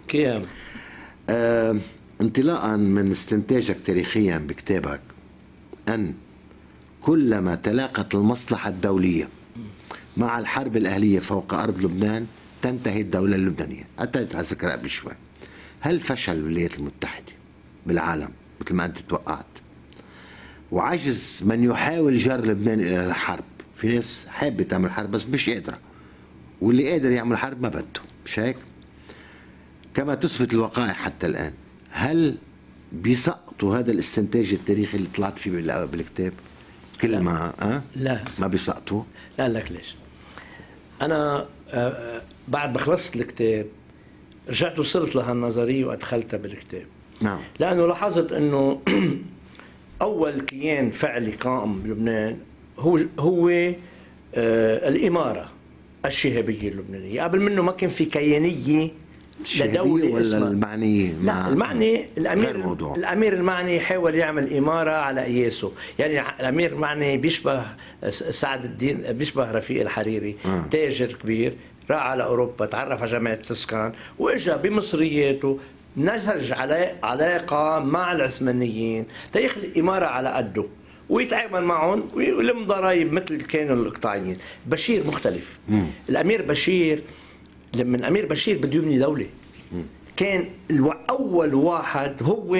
انطلاقا من استنتاجك تاريخيا بكتابك أن كلما تلاقت المصلحة الدولية مع الحرب الأهلية فوق أرض لبنان تنتهي الدولة اللبنانية، أتيت على ذكرها قبل شوي. هل فشل الولايات المتحدة بالعالم مثل ما أنت توقعت، وعجز من يحاول جر لبنان الى الحرب؟ في ناس حابه تعمل حرب بس مش قادره، واللي قادر يعمل حرب ما بده، مش هيك؟ كما تثبت الوقائع حتى الان. هل بيسقطوا هذا الاستنتاج التاريخي اللي طلعت فيه بالكتاب؟ كل ما لا ما بيسقطوا. لا لك ليش؟ انا بعد ما خلصت الكتاب رجعت وصلت لهالنظريه وادخلتها بالكتاب. نعم. لانه لاحظت انه أول كيان فعلي قائم بلبنان هو الإمارة الشهابية اللبنانية. قبل منه ما كان في كيانية لدولة اسمها المعنية. لا، المعني الأمير المعني حاول يعمل إمارة على قياسه. يعني الأمير المعني بيشبه سعد الدين، بيشبه رفيق الحريري، تاجر كبير راح على أوروبا، تعرف على جامعة تسكان، وإجا بمصرياته نسج علاقة مع العثمانيين تيخلق إمارة على قده ويتعامل معهم ويلم ضرائب مثل كانوا الإقطاعيين. بشير مختلف. الأمير بشير لما الأمير بشير بده يبني دولة، كان أول واحد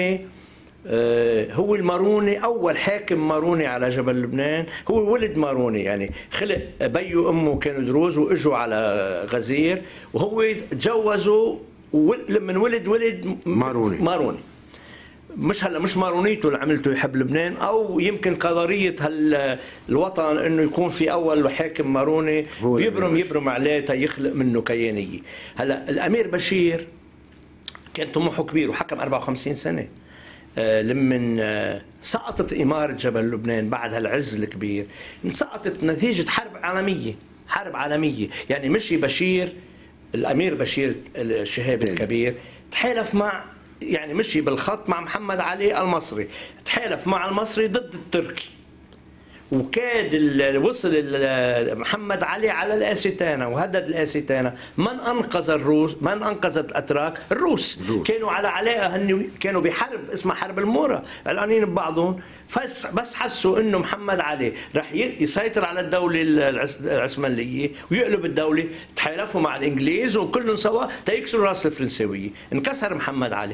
هو الماروني، أول حاكم ماروني على جبل لبنان، هو ولد ماروني. يعني خلق بيو أمه كانوا دروز وإجوا على غزير، وهو تجوزوا من ولد ماروني. مش هلا مش مارونيته اللي عملته يحب لبنان، او يمكن قدريه الوطن انه يكون في اول حاكم ماروني يبرم عليه تيخلق منه كيانيه. هلا الامير بشير كان طموحه كبير وحكم 54 سنه. لما سقطت اماره جبل لبنان بعد هالعز الكبير، سقطت نتيجه حرب عالميه. يعني مشي بشير، الامير بشير الشهاب الكبير، تحالف مع يعني مشي بالخط مع محمد علي المصري، تحالف مع المصري ضد التركي، وكاد وصل محمد علي على الآستانة وهدد الآستانة. من أنقذ الروس؟ من أنقذ الأتراك؟ الروس. كانوا على علاقة، كانوا بحرب اسمها حرب المورا، قلقانين ببعضهم، بس حسوا انه محمد علي رح يسيطر على الدولة العثمانية ويقلب الدولة، تحالفوا مع الإنجليز وكلهم سوا تيكسروا راس الفرنساوية. انكسر محمد علي،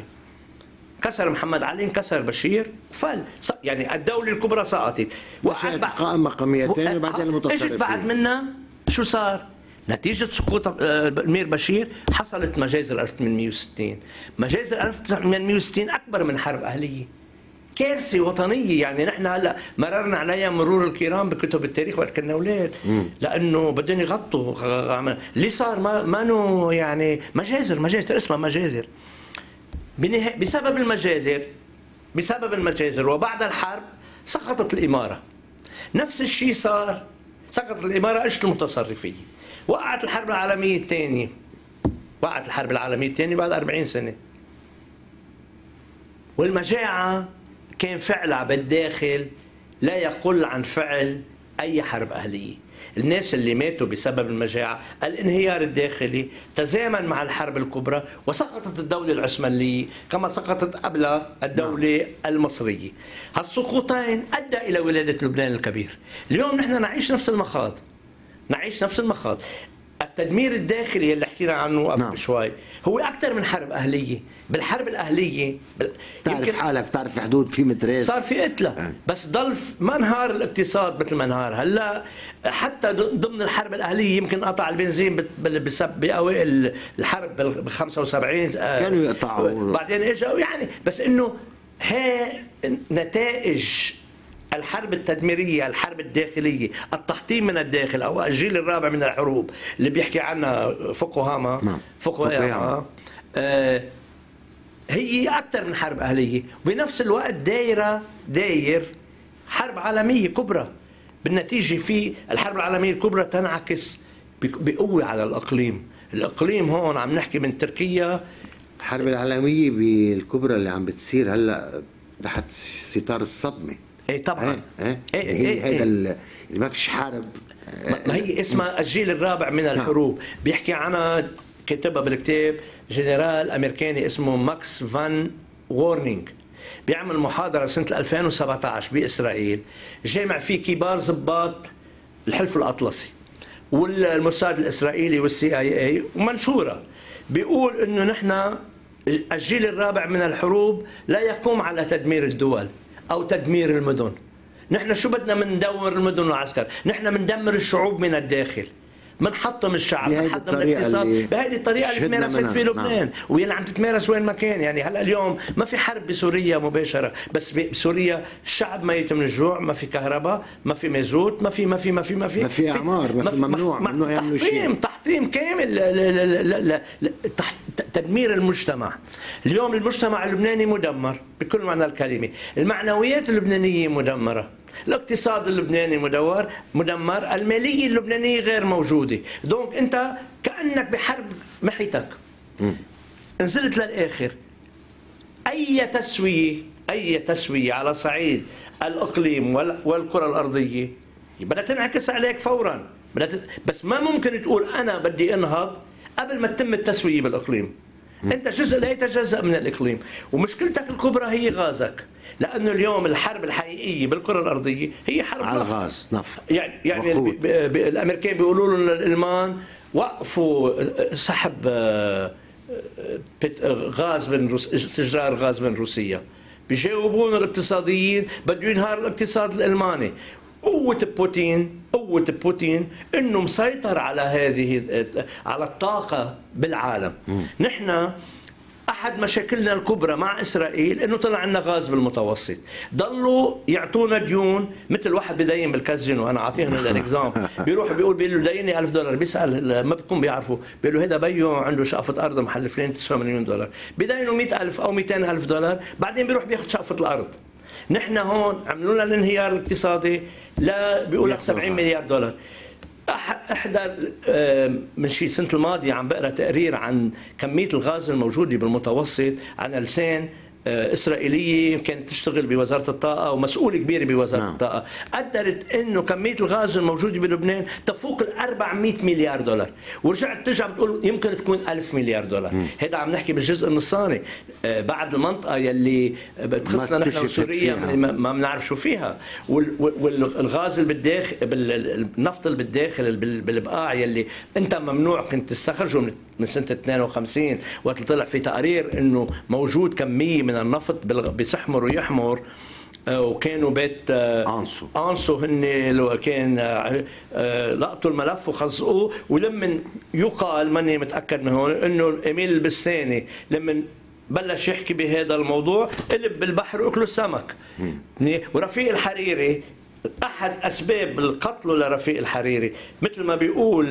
انكسر بشير، فل يعني الدولة الكبرى سقطت. قائمة مقاميتين وبعدين المتصرفين. اجت بعد منها شو صار؟ نتيجة سقوط الأمير بشير حصلت مجازر 1860. مجازر 1860 أكبر من حرب أهلية، كارثة وطنية. يعني نحن هلا مررنا عليها مرور الكرام بكتب التاريخ وقت كنا أولاد، لأنه بدهم يغطوا اللي صار. ما يعني مجازر اسمها مجازر. بسبب المجازر وبعد الحرب سقطت الإمارة. نفس الشيء صار، سقطت الإمارة، اجت المتصرفية. وقعت الحرب العالمية الثانية بعد 40 سنة. والمجاعة كان فعلها بالداخل لا يقل عن فعل أي حرب أهلية. الناس اللي ماتوا بسبب المجاعة، الانهيار الداخلي تزامن مع الحرب الكبرى، وسقطت الدولة العثمانية كما سقطت قبل الدولة المصرية. هالسقوطين أدى إلى ولادة لبنان الكبير. اليوم نحن نعيش نفس المخاض. التدمير الداخلي اللي حكينا عنه قبل شوي هو أكثر من حرب أهلية. بالحرب الأهلية تعرف حالك، تعرف حدود في متريس، صار في قتلة، بس ضل ما انهار الاقتصاد مثل ما انهار هلا. حتى ضمن الحرب الأهلية يمكن قطع البنزين بأوائل الحرب بال 75 كانوا يقطعوا، بعدين اجوا يعني. بس انه هي نتائج الحرب التدميرية، الحرب الداخلية، التحطيم من الداخل، أو الجيل الرابع من الحروب اللي بيحكي عنها فوكوياما. هي أكثر من حرب أهلية، وبنفس الوقت داير حرب عالمية كبرى. بالنتيجة في الحرب العالمية الكبرى تنعكس بقوة على الإقليم هون عم نحكي من تركيا. الحرب العالمية الكبرى اللي عم بتصير هلا تحت ستار الصدمة. ايه طبعا. هذا اللي ما فيش حرب. ما هي اسمها الجيل الرابع من الحروب. بيحكي عنها، كتبها بالكتاب جنرال امريكاني اسمه ماكس فان وورنينج. بيعمل محاضرة سنة 2017 بإسرائيل، جامع فيه كبار ضباط الحلف الأطلسي والموساد الإسرائيلي والCIA، ومنشورة بيقول إنه نحن الجيل الرابع من الحروب لا يقوم على تدمير الدول أو تدمير المدن. نحن شو بدنا؟ من ندور المدن والعسكر، نحن بندمر الشعوب من الداخل، منحطم الشعب، منحطم الاقتصاد بهذه الطريقه اللي تمارست في لبنان واللي عم تتمارس وين ما كان. يعني هلا اليوم ما في حرب بسوريا مباشره، بس بسوريا الشعب ميت من الجوع، ما في كهرباء، ما في مازوت، ما في اعمار، ما في ممنوع يعملوا شيء. تحطيم كامل، تدمير المجتمع. اليوم المجتمع اللبناني مدمر بكل معنى الكلمه، المعنويات اللبنانيه مدمره، الاقتصاد اللبناني مدمر، المالية اللبنانية غير موجودة. دونك أنت كأنك بحرب محيتك، نزلت للآخر. أي تسوية على صعيد الإقليم والكرة الأرضية بدها تنعكس عليك فورا. بس ما ممكن تقول أنا بدي أنهض قبل ما تتم التسوية بالإقليم. أنت جزء لا يتجزأ من الإقليم، ومشكلتك الكبرى هي غازك. لأنه اليوم الحرب الحقيقية بالكرة الأرضية هي حرب على الغاز، نفط. يعني الأمريكان بيقولوا لنا الألمان وقفوا سحب غاز من استجرار غاز من روسيا. بيجاوبون الاقتصاديين بده ينهار الاقتصاد الألماني. قوة بوتين انه مسيطر على على الطاقة بالعالم. نحن احد مشاكلنا الكبرى مع اسرائيل انه طلع عندنا غاز بالمتوسط، ضلوا يعطونا ديون. مثل واحد بدين بالكازينو، انا اعطيهم الاكزامبل، بيروح بيقول له ديني $1000، بيسال ما بيكون بيعرفوا، بيقول له هذا بيو عنده شقفة ارض محل فلان $9 مليون، بدينه 100,000 او $200,000، بعدين بيروح بياخذ شقفة الارض. نحن هون عملوا لنا الانهيار الاقتصادي، لا بيقول لك $70 مليار. احدى من شي السنه الماضيه عم بقرا تقرير عن كميه الغاز الموجوده بالمتوسط على لسان إسرائيلية كانت تشتغل بوزارة الطاقة ومسؤولة كبيرة بوزارة الطاقة، قدرت إنه كمية الغاز الموجودة بلبنان تفوق ال 400 مليار دولار، ورجعت ترجع بتقول يمكن تكون 1000 مليار دولار. هذا عم نحكي بالجزء النصاني، بعد المنطقة يلي بتخصنا نحن وسوريا ما بنعرف شو فيها، والغاز اللي بالداخل، النفط اللي بالداخل بالبقاع يلي أنت ممنوع كنت تستخرجه من سنة 52 وقت طلع في تقرير انه موجود كمية من النفط بسحمر ويحمر، وكانوا بيت انسو هن لو كان لقطوا الملف وخزقوه. ولما يقال ماني متاكد من هون انه ايميل البستاني لما بلش يحكي بهذا الموضوع قلب بالبحر واكلوا السمك. ورفيق الحريري احد اسباب القتل لرفيق الحريري مثل ما بيقول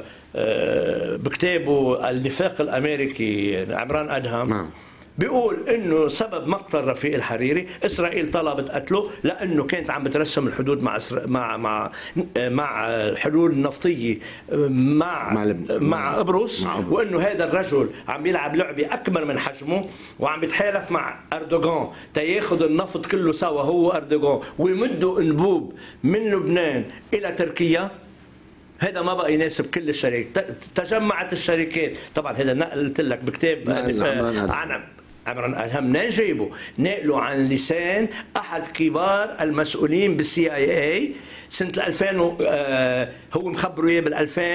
بكتابه النفاق الامريكي عمران ادهم، بيقول انه سبب مقتل رفيق الحريري اسرائيل طلبت قتله لانه كانت عم بترسم الحدود مع الحلول النفطيه مع قبرص، وانه هذا الرجل عم يلعب لعبه اكبر من حجمه وعم بيتحالف مع اردوغان تياخذ النفط كله سوا هو اردوغان ويمدوا انبوب من لبنان الى تركيا. هذا ما بقى يناسب كل الشركات، تجمعت الشركات. طبعا هذا نقلت لك بكتاب عن عمران أدهم، منين جايبه؟ نقلوا عن لسان احد كبار المسؤولين بالسي اي اي سنه 2000 هو مخبره اياه بال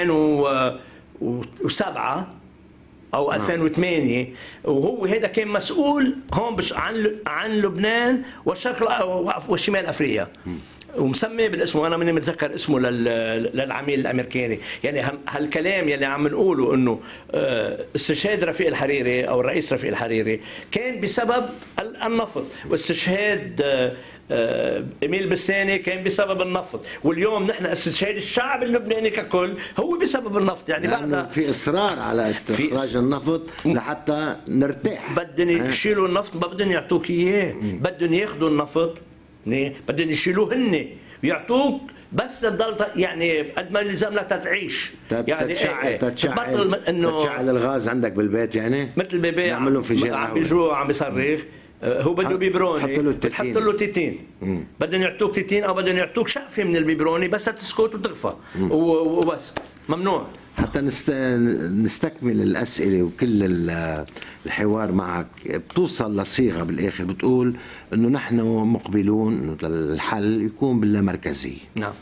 2007 او 2008، وهو هذا كان مسؤول هون عن لبنان والشرق والشمال افريقيا، ومسمي بالاسم وانا ماني متذكر اسمه للعميل الامريكاني. يعني هالكلام يلي عم نقوله انه استشهاد رفيق الحريري او الرئيس رفيق الحريري كان بسبب النفط، واستشهاد ايميل بستاني كان بسبب النفط، واليوم نحن استشهاد الشعب اللبناني ككل هو بسبب النفط. يعني بعد في اصرار على استخراج النفط لحتى نرتاح، بدهم يشيلوا النفط، ما بدهم يعطوك اياه، بدهم ياخذوا النفط بدهم يشيلوه هن ويعطوك بس تضل يعني قد ما يلزم لك تعيش. يعني تشعل الغاز عندك بالبيت، يعني مثل بيبي عم بيجوع عم بيصرخ، هو بده بيبروني بتحط له تيتين، بدهم يعطوك تيتين او بدهم يعطوك شقفه من البيبروني بس تسكت وتغفى وبس، ممنوع. حتى نستكمل الأسئلة وكل الحوار معك، بتوصل لصيغة بالآخر بتقول أنه نحن مقبلون أنه الحل يكون باللامركزية. نعم.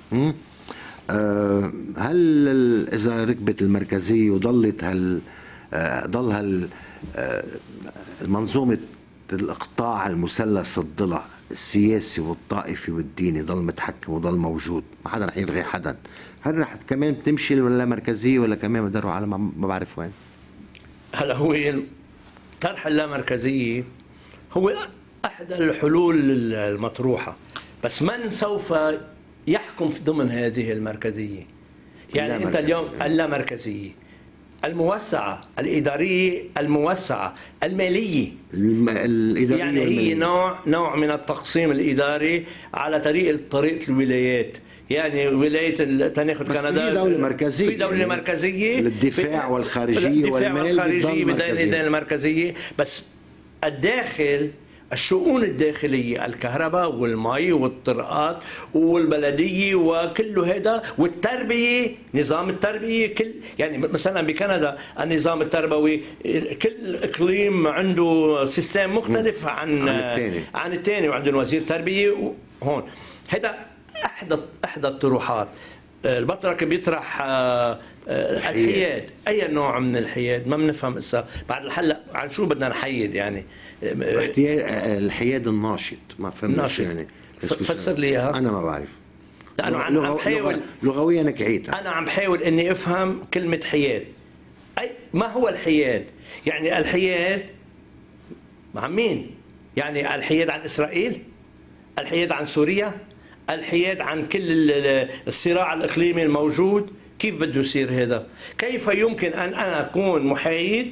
هل إذا ركبت المركزية وضلت ضل منظومة الإقطاع المثلث الضلع السياسي والطائفي والديني ضل متحكم وضل موجود، ما حدا رح يلغي حدا، هل رح كمان تمشي ولا مركزيه ولا كمان بدروا على ما بعرف وين؟ هلا هو طرح اللامركزيه هو احدى الحلول المطروحه، بس من سوف يحكم ضمن هذه المركزيه؟ يعني انت اليوم اللامركزيه الموسعه الاداريه الموسعه الماليه الإدارية يعني هي نوع من التقسيم الاداري على طريقه الولايات. يعني ولايه تناخذ كندا في دولة مركزية، في دولة مركزية للدفاع والخارجية والخارجية بدين المركزية، بس الداخل الشؤون الداخلية الكهرباء والمي والطرقات والبلدية وكله هذا والتربية، نظام التربية كل يعني مثلا بكندا النظام التربوي كل إقليم عنده سيستم مختلف عن الثاني وعنده وزير تربية. هون هذا احدى الطروحات. البطرك بيطرح الحياد، اي نوع من الحياد ما بنفهم هسه بعد الحلقه عن شو بدنا نحيد. يعني الحياد الناشط ما فهمت يعني، فسر لي اياها. انا ما بعرف لانه عم بحاول لغويا نكعيتها، انا عم بحاول اني افهم كلمه حياد. اي ما هو الحياد؟ يعني الحياد مع مين؟ يعني الحياد عن اسرائيل، الحياد عن سوريا، الحياد عن كل الصراع الإقليمي الموجود. كيف بده يصير هذا؟ كيف يمكن أن أنا أكون محايد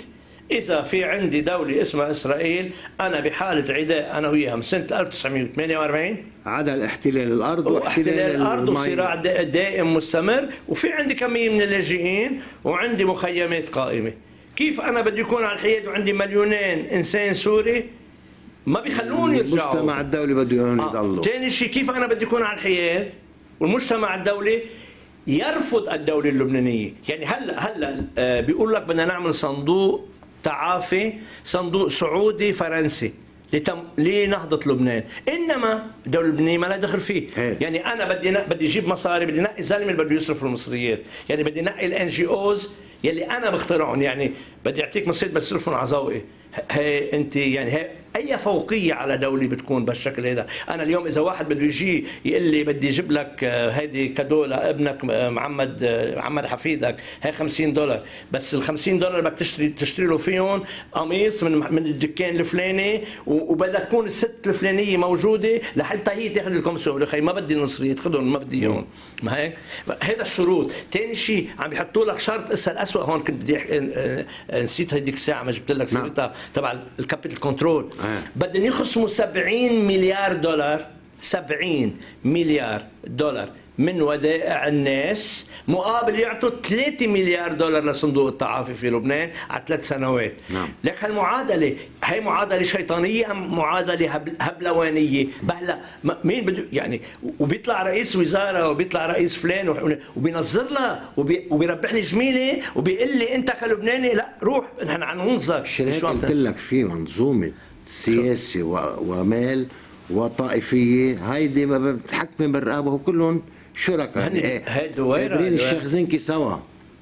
إذا في عندي دولة اسمها إسرائيل أنا بحالة عداء أنا وياها من سنة 1948 عدا الاحتلال الأرض واحتلال الأرض وصراع دائم مستمر، وفي عندي كمية من اللاجئين وعندي مخيمات قائمة. كيف أنا بدي يكون على الحياد وعندي مليونين إنسان سوري ما بيخلوني يرجعوا؟ المجتمع الدولي بده اياهم يضلوا. ثاني شيء كيف أنا بدي يكون على الحياد والمجتمع الدولي يرفض الدولة اللبنانية؟ يعني هلا بيقول لك بدنا نعمل صندوق تعافي، صندوق سعودي فرنسي لنهضة لبنان، انما الدولة اللبنانية ما لها دخل فيه. يعني انا بدي اجيب مصاري، بدي نقي الزلمه اللي بده يصرف المصريات، يعني بدي نقي الان جي اوز يلي انا بخترعهم، يعني بدي اعطيك مصريات بس تصرفهم على ذوقي. هي انت يعني هي اي فوقيه على دوله بتكون بالشكل هذا. انا اليوم اذا واحد بده يجي يقول لي بدي اجيب لك هيدي كادو لابنك محمد حفيدك، هي $50، بس ال $50 بدك تشتري له فيهم قميص من الدكان الفلاني، وبدك تكون الست الفلانيه موجوده لحتى هي تاخذ الكومسيون. خي ما بدي المصريات، خذهم ما بدي اياهم. ما هيك؟ هذا الشروط. ثاني شيء عم بيحطوا لك شرط اسا الاسوء هون، كنت بدي نسيت هيديك الساعه ما جبت لك سيرتها تبع الكابيتال كنترول. بدهم يخصموا $70 مليار، $70 مليار من ودائع الناس، مقابل يعطوا $3 مليار لصندوق التعافي في لبنان على 3 سنوات. لك هالمعادله هي معادله شيطانيه ام معادله هبلوانيه؟ بهلا مين بده يعني؟ وبيطلع رئيس وزاره وبيطلع رئيس فلان وبينظر لها وبيربح لي جميله وبيقول لي انت كلبناني لا روح نحن عم ننظر. شو قلت لك في منظومه سياسي ومال وطائفيه، هيدي ما بتحكم بالرقابه وكلهم شركاء. هي دويره الشيخ زنكي سوا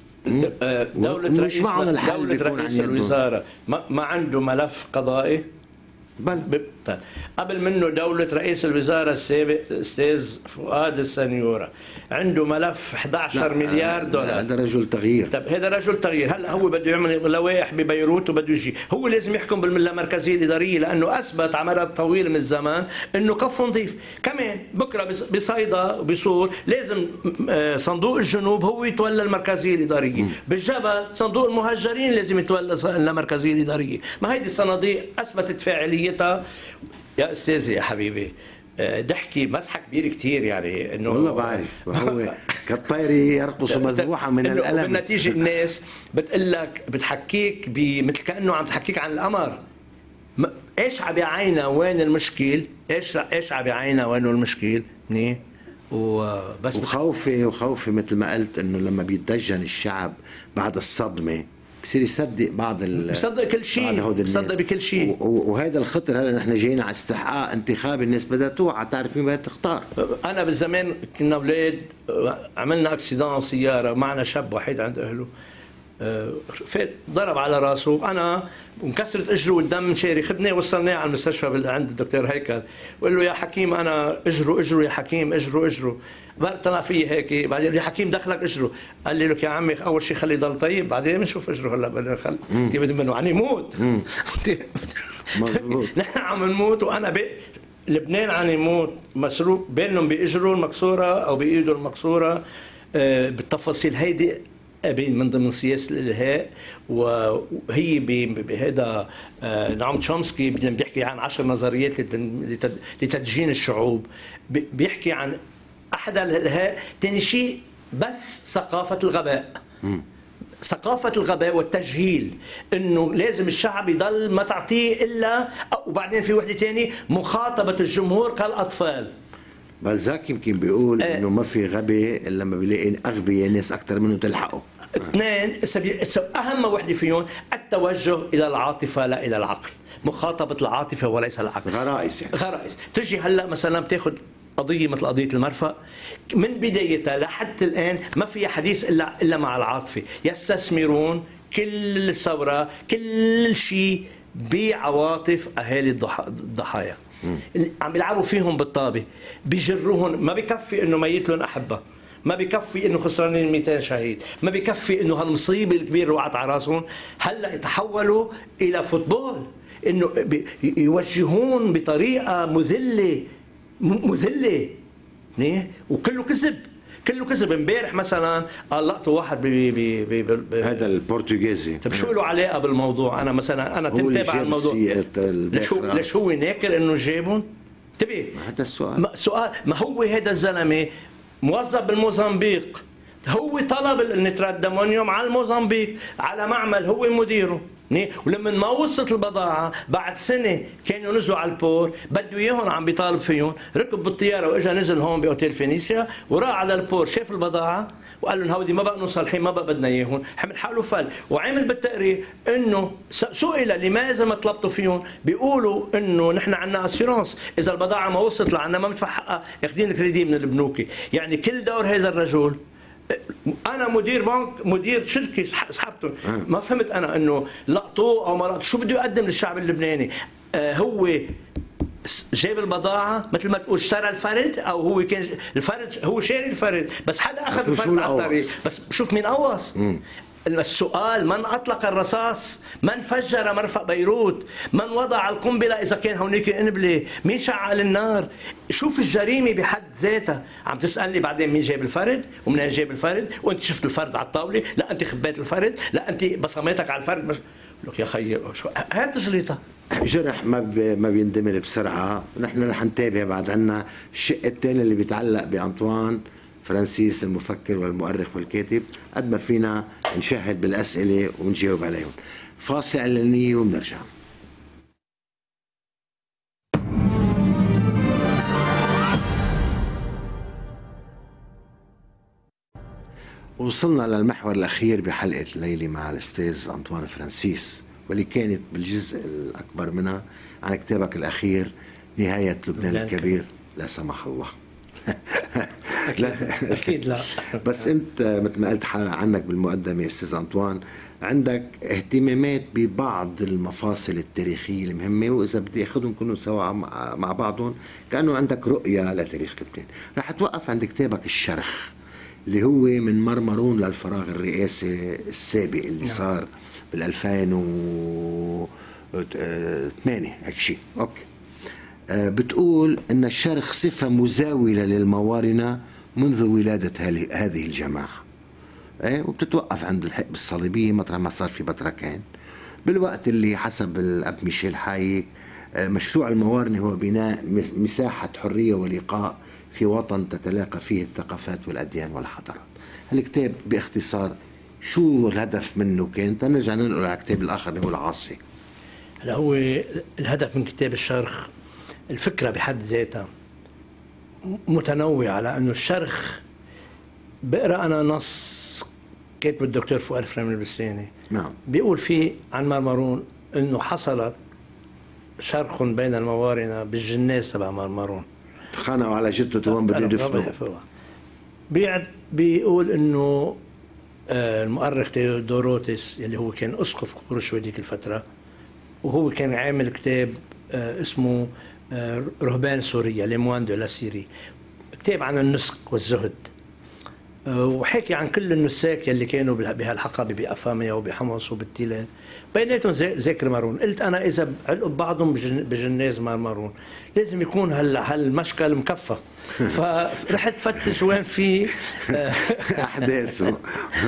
دولة رئيس الوزراء ما عنده ملف قضائي. قبل منه دولة رئيس الوزراء السابق الأستاذ فؤاد السنيورة عنده ملف $11 مليار. هذا رجل تغيير. طب هذا رجل تغيير. هلا هو بده يعمل لوائح ببيروت وبده يجي، هو لازم يحكم باللامركزية الإدارية لأنه أثبت على مدى طويل من الزمان إنه كف نظيف. كمان بكرة بصيدا وبصور لازم صندوق الجنوب هو يتولى المركزية الإدارية، بالجبل صندوق المهجرين لازم يتولى المركزية الإدارية. ما هيدي الصناديق أثبتت فاعليتها. يا استاذي يا حبيبي ضحكي مسحه كبير كثير، يعني انه والله بعرف هو كالطير يرقص مذبوحه من الالم. بالنتيجه الناس بتقول لك بتحكيك مثل كانه عم تحكيك عن القمر. ايش عم يعينا وين المشكل؟ ايش عم يعينا وين المشكل؟ منيح. وبس وخوفي مثل ما قلت انه لما بيتدجن الشعب بعد الصدمه بصير يصدق بصدق كل شيء، بصدق بكل شيء. وهذا الخطر هذا نحن جايين على استحقاق انتخاب، الناس بدها توعى تعرف مين بدها تختار. انا بالزمان كنا اولاد عملنا اكسيدان سياره، معنا شاب وحيد عند اهله فات ضرب على راسه، انا وانكسرت اجره والدم شاري، خدناه وصلناه على المستشفى عند الدكتور هيكل، وقال له يا حكيم انا اجره يا حكيم اجره طلع فيه هيك. بعدين يا حكيم دخلك اجره، قال لي لك يا عمي اول شيء خليه يضل طيب بعدين بنشوف اجره. هلا انت بدي منه عم يموت. نحن عم نموت وانا لبنان عم يموت مسروق بينهم باجره المكسوره او بايده المكسوره. بالتفاصيل هيدي من ضمن سياسه الالهاء، وهي بهذا نعم تشومسكي لما بيحكي عن 10 نظريات لتدجين الشعوب بيحكي عن احد الالهاء. ثاني شيء بس ثقافه الغباء، ثقافة الغباء والتجهيل، انه لازم الشعب يضل ما تعطيه الا، وبعدين في وحده ثانيه مخاطبة الجمهور كالاطفال. بلزاك يمكن بيقول انه ما في غبي الا لما بيلاقي اغبياء ناس اكثر منه تلحقه. اثنين اهم وحده فيهم التوجه الى العاطفه لا الى العقل، مخاطبه العاطفه وليس العقل. غرائز يعني. غرائز. تجي هلا مثلا بتاخذ قضيه مثل قضيه المرفأ، من بدايتها لحد الان ما في حديث الا مع العاطفه، يستثمرون كل الثوره كل شيء بعواطف اهالي الضحايا. عم بيلعبوا فيهم بالطابه، بيجروهم. ما بكفي انه ميت لهم احبه، ما بكفي انه خسرانين 200 شهيد، ما بكفي انه هالمصيبه الكبيره اللي وقعت على راسهم. هلا يتحولوا الى فوتبول، انه يوجهون بطريقه مذله وكله كذب. كله كذب. امبارح مثلا لقطوا واحد هذا البرتغيزي. طيب شو له علاقه بالموضوع؟ انا مثلا انا متابع الموضوع، ليش هو ناكر انه جابهم؟ انتبه، هذا السؤال سؤال. ما هو هذا الزلمه موظف بالموزمبيق، هو طلب النترات دامونيوم على الموزمبيق على معمل هو مديره، ولما ما وصلت البضاعة بعد سنة كانوا نزلوا على البور بده اياهم، عم بيطالب فيهم، ركب بالطيارة واجا نزل هون باوتيل فينيسيا وراح على البور، شاف البضاعة وقال لهم هودي ما بقوا صالحين، ما بقى بدنا اياهم، حمل حاله فل. وعمل بالتقرير انه سئل لماذا ما طلبتوا فيهم، بيقولوا انه نحن عندنا اسيرونس، اذا البضاعة ما وصلت لعنا ما بندفع حقها، اخذين كريدي من البنوك. يعني كل دور هذا الرجل، انا مدير بنك، مدير شركه سحبته، ما فهمت انا انه لقطوه او ما لقطوه، شو بده يقدم للشعب اللبناني؟ هو جاب البضاعه مثل ما تقول اشترى الفرد، او هو كان الفرد هو شاري الفرد بس حدا اخذ الفرد على الطريق. بس شوف مين قوص. السؤال: من اطلق الرصاص؟ من فجر مرفأ بيروت؟ من وضع القنبله اذا كان هونيك قنبله؟ مين شعل النار؟ شوف الجريمه بحد ذاتها. عم تسالني بعدين مين جاب الفرد ومنين جاب الفرد، وانت شفت الفرد على الطاوله؟ لا انت خبيت الفرد، لا انت بصماتك على الفرد. مش لك يا خيي شو هات تجليطه. جرح ما بيندمل بسرعه. نحن رح نتابع بعد. عنا الشق الثاني اللي بيتعلق بأنطوان فرانسيس المفكر والمؤرخ والكاتب، قد ما فينا نشهد بالأسئلة ونجاوب عليهم. فاصل إعلاني وبنرجع. وصلنا للمحور الأخير بحلقة الليلة مع الأستاذ أنطوان فرانسيس، واللي كانت بالجزء الأكبر منها عن كتابك الأخير نهاية لبنان الكبير. لا سمح الله. أكيد لا. بس أنت مثل ما قلت عنك بالمقدمة أستاذ أنطوان، عندك اهتمامات ببعض المفاصل التاريخية المهمة، وإذا بدي أخذهم كلهم سوا مع بعضهم كأنه عندك رؤية لتاريخ لبنان. رح توقف عند كتابك الشرخ اللي هو من مرمرون للفراغ الرئاسي السابق اللي صار بال 2008 هيك شيء. اوكي. بتقول ان الشرخ صفة مزاولة للموارنة منذ ولادة هذه الجماعة. وبتتوقف عند الحقبة الصليبية مطرح ما صار في بطركان، بالوقت اللي حسب الأب ميشيل حايك مشروع الموارنة هو بناء مساحة حرية ولقاء في وطن تتلاقى فيه الثقافات والأديان والحضارات. هالكتاب باختصار شو الهدف منه كان؟ تنرجع ننقل على الكتاب الآخر اللي هو العاصي. هلا هو الهدف من كتاب الشرخ، الفكرة بحد ذاتها متنوعة، لأنه الشرخ بقرأ أنا نص كاتب الدكتور فؤاد فريم البستاني، نعم، بيقول فيه عن مرمرون إنه حصلت شرخ بين الموارنة بالجناز تبع مرمرون، تخانقوا على جثته وين بده يدفنوا. بيقول إنه المؤرخ تيودوروتس اللي هو كان أسقف قرش وديك الفترة، وهو كان عامل كتاب اسمه رهبان سوريا ليموان دو لا سيري، كتاب عن النسك والزهد، وحكي عن كل النساك اللي كانوا بهالحقبة بأفاميا وبحمص وبالتيلان، بيناتهم ذكر مارون. قلت أنا إذا علقوا ببعضهم بجناز مارون لازم يكون هالمشكل مكفى. فرحت فتش وين في أحداثه.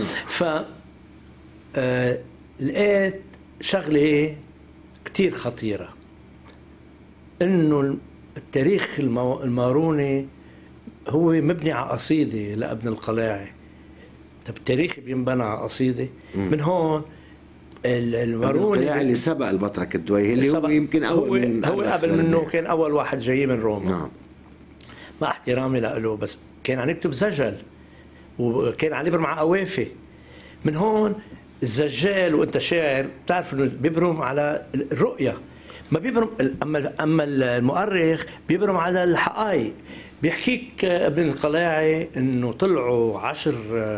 لقيت شغلة كتير خطيرة، إنه التاريخ الماروني هو مبني على قصيدة لابن القلاعي. طب التاريخ بينبنى على قصيدة. من هون الماروني القلاعي اللي سبق البطرك الدويهي اللي هو يمكن أول هو قبل منه، كان أول واحد جاي من روما. نعم. مع احترامي له، بس كان عم يكتب زجل وكان عم يبرم على قوافي. من هون الزجال وانت شاعر بتعرف انه بيبرم على الرؤية، ما بيبرم. اما المؤرخ بيبرم على الحقائق. بيحكيك ابن القلاعي انه طلعوا 10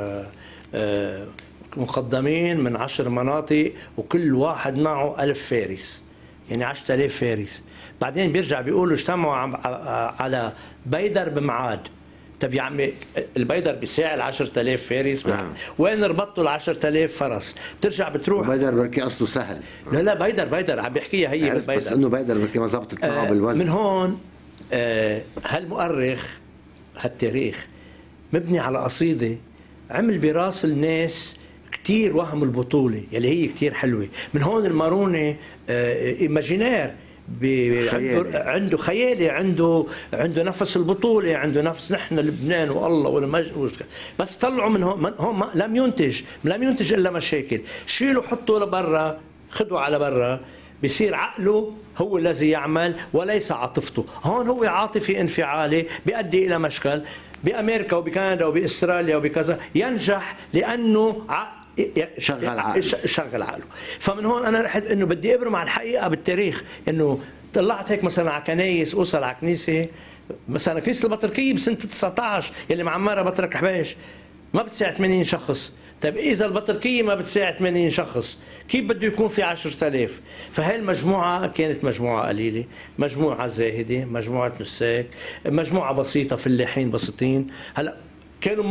مقدمين من 10 مناطق وكل واحد معه 1000 فارس، يعني 10000 فارس. بعدين بيرجع بيقولوا اجتمعوا على بيدر بمعاد. طب يا عمي البيدر بيساعد 10000 فارس، وين ربطوا ال 10000 فرس؟ بترجع بتروح بيدر بركي اصله سهل. لا بيدر عم بيحكيها هي بالبيدر، بس انه بيدر بركي ما ظبطت معه بالوزن. من هون هالمؤرخ هالتاريخ مبني على قصيدة عمل براس الناس كتير وهم البطولة يلي هي كتير حلوة. من هون المارونة إيماجينير، عنده خيالي، عنده نفس البطولة، عنده نفس نحن لبنان والله والمجد. بس طلعوا من هون لم ينتج إلا مشاكل. شيلوا حطوا لبرا، خدوا على برا، بصير عقله هو الذي يعمل وليس عاطفته. هون هو عاطفي انفعالي بيؤدي إلى مشكل. بأمريكا وبكندا وبأستراليا وبكذا ينجح لأنه شغل عقله. فمن هون انا رحت انه بدي ابرم على الحقيقه بالتاريخ. انه طلعت هيك مثلا على كنايس، اوصل على كنيسه مثلا كنيسه البطركيه بسنه 19 يلي معمرها بطرك حبيش ما بتساع 80 شخص. طيب اذا البطركيه ما بتساع 80 شخص كيف بده يكون في 10,000؟ فهي المجموعه كانت مجموعه قليله، مجموعه زاهده، مجموعه نساك، مجموعه بسيطه فلاحين بسيطين. هلا كانوا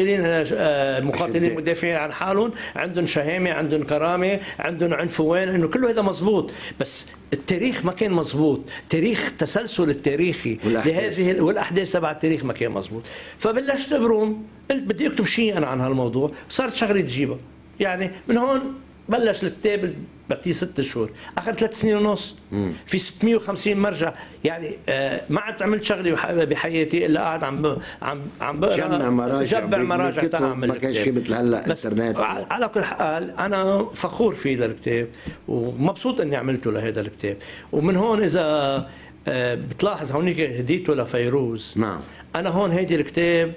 مقاتلين مدافعين عن حالهم، عندهم شهامه، عندهم كرامه، عندهم عنفوان، انه كله هذا مزبوط. بس التاريخ ما كان مزبوط، تاريخ تسلسل التاريخي لهذه والاحداث تبع التاريخ ما كان مزبوط. فبلشت ابرم، قلت بدي اكتب شيء انا عن هالموضوع، صارت شغله تجيبها. يعني من هون بلش الكتاب، بعطيه 6 شهور، اخذ 3 سنين ونص. في 650 مرجع. يعني ما عاد عملت شغله بحياتي الا قاعد عم بقرا جمع مراجع تعمل. ما كانش في مثل هلا انترنت. على كل حال انا فخور فيه للكتاب ومبسوط اني عملته لهذا الكتاب. ومن هون اذا بتلاحظ هونيك هديته لفيروز. نعم. انا هون هيدي الكتاب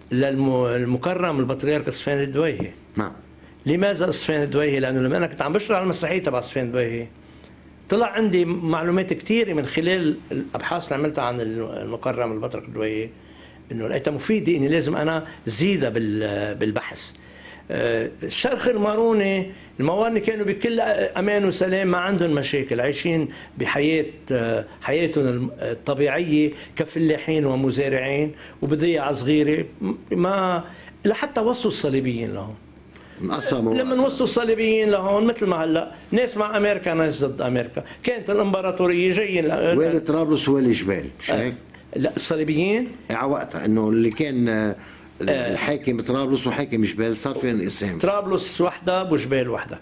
للمكرم البطريرك اصفهان الدويهي. نعم. لماذا اصفهان الدويهي؟ لانه لما انا كنت عم بشتغل على المسرحيه تبع اصفهان الدويهي طلع عندي معلومات كثيره من خلال الابحاث اللي عملتها عن المكرم البطرك الدويهي، انه لقيتها مفيده اني لازم انا زيدها بالبحث. الشرخ الماروني الموارنه كانوا بكل امان وسلام، ما عندهم مشاكل، عايشين حياتهم الطبيعيه كفلاحين ومزارعين وبضيعه صغيره. ما لحتى وصلوا الصليبيين لهم. لما وصلوا الصليبيين لهون مثل ما هلا ناس مع امريكا ناس ضد امريكا، كانت الامبراطوريه جايين وين طرابلس وين الجبال، مش هيك؟ لا الصليبيين على وقتها انه اللي كان الحاكم طرابلس وحاكم جبال صار في انقسام. طرابلس وحده وجبال وحده.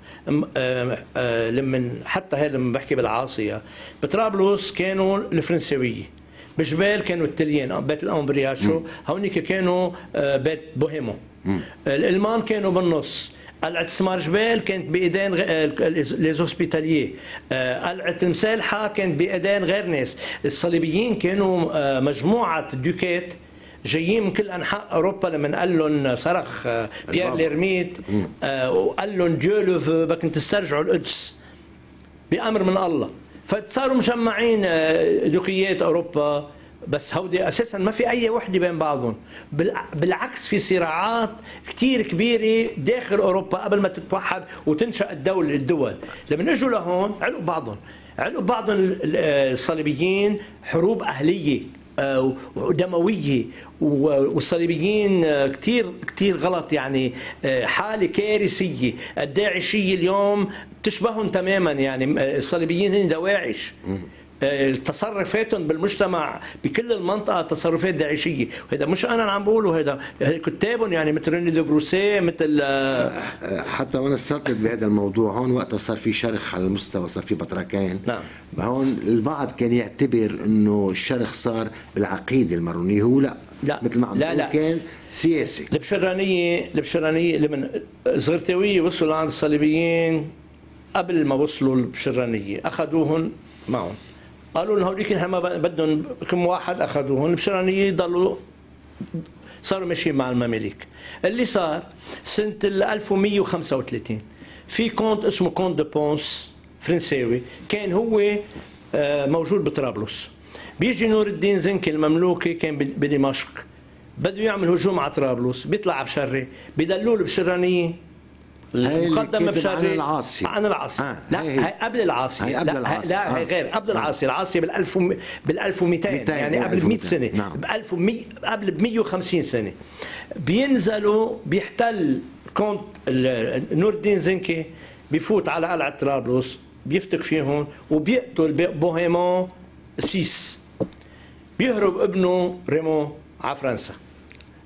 لما حتى هي لما بحكي بالعاصيه بطرابلس كانوا الفرنساويه، بجبال كانوا التليان بيت الامبرياتشو، هونيك كانوا بيت بوهيمو. الالمان كانوا بالنص. قلعة سمار جبال كانت بإيدين ليزوسبيتالييه، قلعة مسالحة كانت بإيدين غير ناس. الصليبيين كانوا مجموعة دوكات جايين من كل أنحاء أوروبا. لما قال لهم صرخ بيير ليرميت وقال لهم ديو لو فو بدكم تسترجعوا القدس بأمر من الله، فصاروا مجمعين دوكيات أوروبا. بس هودي اساسا ما في اي وحده بين بعضهم، بالعكس في صراعات كثير كبيره داخل اوروبا قبل ما تتوحد وتنشا الدول. لما اجوا لهون علقوا بعضهم الصليبيين حروب اهليه ودمويه، والصليبيين كثير غلط. يعني حاله كارثيه. الداعشيه اليوم تشبههم تماما. يعني الصليبيين هن دواعش. تصرفاتهم بالمجتمع بكل المنطقه تصرفات داعشيه، وهذا مش انا عم بقوله، هذا كتابهم. يعني مثل ريني دو بروسيه، مثل حتى وانا استطلت بهذا الموضوع هون وقتها صار في شرخ على المستوى، صار في بطركين. نعم. هون البعض كان يعتبر انه الشرخ صار بالعقيده المارونيه، هو لا مثل ما عم لا كان سياسي. البشرانيه لمن زغرتاويه وصلوا لعند الصليبيين قبل ما وصلوا البشرانيه اخذوهم معهم، قالوا لهم هوديك نحن ما بدهم كم واحد، اخذوهم. البشرانيه ضلوا صاروا ماشيين مع المماليك. اللي صار سنه 1135 في كونت اسمه كونت دو بونس فرنساوي، كان هو موجود بطرابلس. بيجي نور الدين زنكي المملوكي كان بدمشق، بده يعمل هجوم على طرابلس، بيطلع بشري، بدلوا له بشرانيه المقدم بشري عن العاصي. لا هي قبل العاصي. لا هي غير قبل العاصي. العاصي بال 1200 يعني قبل ب 100 سنه. نعم. قبل ب 150 سنه بينزلوا بيحتل كونت نور الدين زنكي، بيفوت على قلعه طرابلس، بيفتك فيهم وبيقتل بوهيمون 6. بيهرب ابنه ريمون على فرنسا.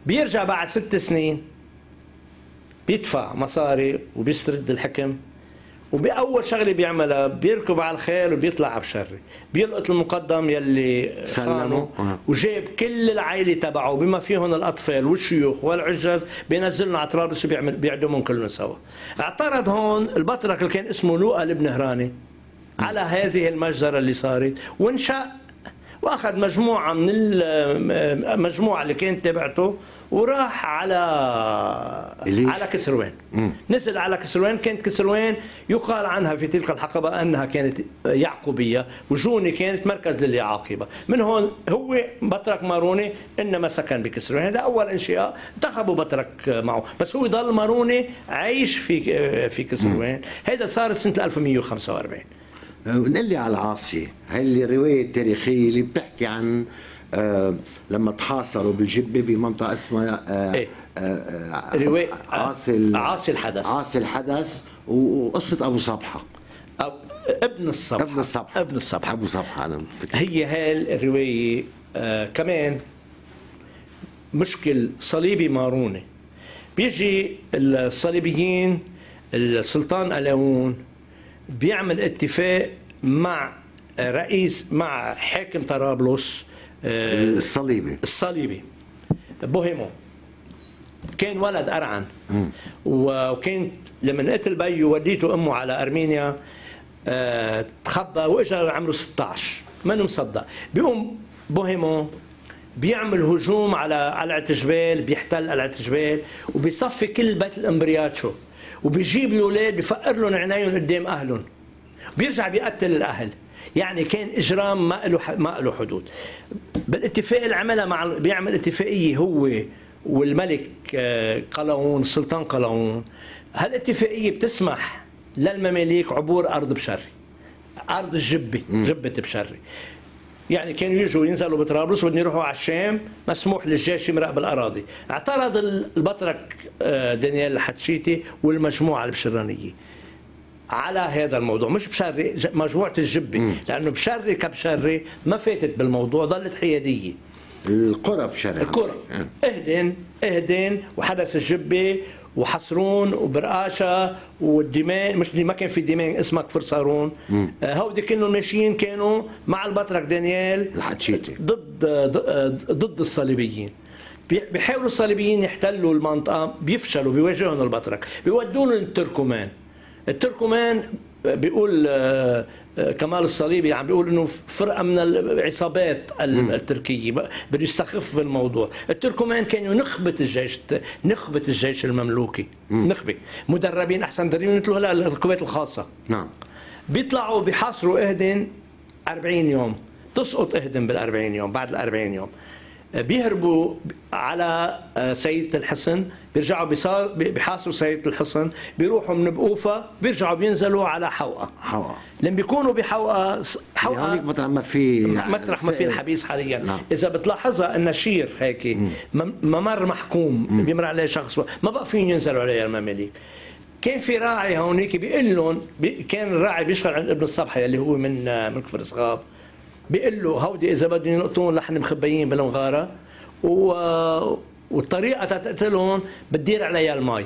بيرجع بعد 6 سنين بيدفع مصاري وبيسترد الحكم، وبأول شغله بيعملها بيركب على الخيل وبيطلع على بشري، بيلقط المقدم يلي خانه وجايب كل العائله تبعه بما فيهم الاطفال والشيوخ والعجاز، بينزلهم على طرابلس وبيعدمهم كلهم سوا. اعترض هون البطرك اللي كان اسمه لوقا البنهراني على هذه المجزره اللي صارت، وانشأ واخذ مجموعه من المجموعه اللي كانت تبعته وراح على كسروان. نزل على كسروان. كانت كسروان يقال عنها في تلك الحقبه انها كانت يعقوبيه، وجوني كانت مركز لليعاقبه. من هون هو بطرك ماروني انما سكن بكسروان، هذا اول انشاء انتخبوا بطرك معه، بس هو ضل ماروني عايش في كسروان. هذا صارت سنه 1145. نقول لي على العاصية، هاي الرواية التاريخية اللي بتحكي عن لما تحاصروا بالجبة بمنطقة اسمها رواية عاصي الحدث وقصة أبو صبحة ابن الصبحة أبو صبحة أنا هي هاي الرواية. كمان مشكل صليبي ماروني، بيجي الصليبيين السلطان ألاون بيعمل اتفاق مع مع حاكم طرابلس الصليبي بوهيمو، كان ولد أرعن، وكان لما قتل بيه وديته أمه على أرمينيا، تخبى وإجا عمره 16 منه مصدق. بيقوم بوهيمو بيعمل هجوم على العتجبال، بيحتل العتجبال وبيصفي كل بيت الامبرياتشو، وبيجيب الاولاد بفقر لهم عينيهم قدام اهلهم، بيرجع بيقتل الاهل. يعني كان اجرام ما له حدود. بالاتفاق اللي عملها بيعمل اتفاقيه هو والملك قلاوون، السلطان قلاوون. هالاتفاقيه بتسمح للمماليك عبور ارض بشري، ارض جبه بشري. يعني كانوا يجوا ينزلوا بطرابلس وبدهم يروحوا على الشام، مسموح للجيش يمرق بالاراضي. اعترض البطرك دانيال الحتشيتي والمجموعه البشرانيه على هذا الموضوع، مش بشري، مجموعه الجبه، لانه بشري كبشري ما فاتت بالموضوع، ظلت حياديه. القرى بشري، القرى اهدن وحدث الجبه وحصرون وبرقاشة والدماء، مش ما كان في دماء اسمها كفر صارون. هودي كانوا ماشيين كانوا مع البطرك دانيال الحتشيتي ضد الصليبيين. بيحاولوا الصليبيين يحتلوا المنطقة، بيفشلوا، بيواجهون البطرك، بيودون للتركمان. التركمان بيقول كمال الصليبي عم بيقول انه فرقه من العصابات التركيه بده يستخف بالموضوع. التركمان كانوا نخبه الجيش المملوكي، نخبه مدربين احسن تدريب مثل هلا القوات الخاصه. نعم. بيطلعوا بيحاصروا اهدن 40 يوم، تسقط اهدن بال40 يوم. بعد ال40 يوم بيهربوا على سيدة الحصن، بيرجعوا بيحاصروا سيدة الحصن، بيروحوا من بقوفة بيرجعوا بينزلوا على حوقة. لما بيكونوا بحوقة مطرح ما في الحبيس حاليا. نعم. إذا بتلاحظها أن شير هيك ممر محكوم بيمر عليه شخص، ما بقى فيهم ينزلوا عليه المماليك. كان في راعي هونيك بيقول لهم، كان الراعي بيشتغل عند ابن الصبحة اللي هو من كفر صغاب، بيقول له هودي اذا بدهم ينقطون نحن مخبيين بالمغاره، والطريقه تقتلهم بتدير عليها المي.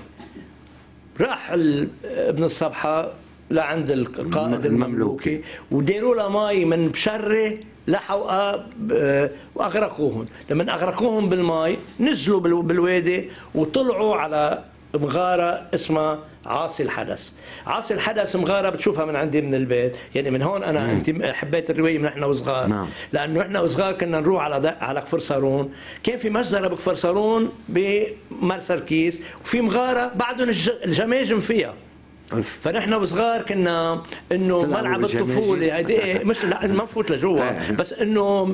راح ابن الصبحه لعند القائد المملوكي وديروا له مي من بشري لحوقه واغرقوهم. لما اغرقوهم بالمي نزلوا بالوادي وطلعوا على مغاره اسمها عاصي الحدث. عاصي الحدث مغاره بتشوفها من عندي من البيت، يعني من هون انا انت حبيت الروايه من احنا وصغار. نعم. لانه احنا وصغار كنا نروح على كفر صارون، كان في مجزره بكفر صارون بمر سركيس، وفي مغاره بعدهم الجماجم فيها. فنحن وصغار كنا انه ملعب الطفوله هيدي مش لا ما نفوت لجوا، بس انه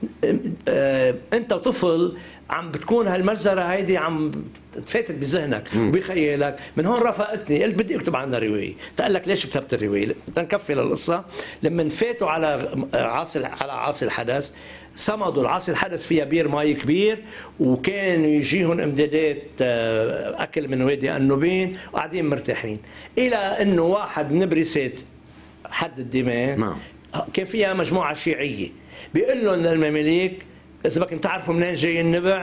انت وطفل عم بتكون هالمجزره هيدي عم تفاتت بذهنك وبخيالك. من هون رافقتني، قلت بدي اكتب عنها روايه. تقول لك ليش كتبت الروايه؟ تنكفي للقصه. لما فاتوا على عاصي الحدث، صمدوا. العاصي الحدث فيها بير مي كبير، وكانوا يجيهم امدادات اكل من وادي النوبين، وقاعدين مرتاحين. الى انه واحد من بريسات حد الدماء كان فيها مجموعه شيعيه، بيقول لهم للمماليك اذا بدكم تعرفوا منين جاي النبع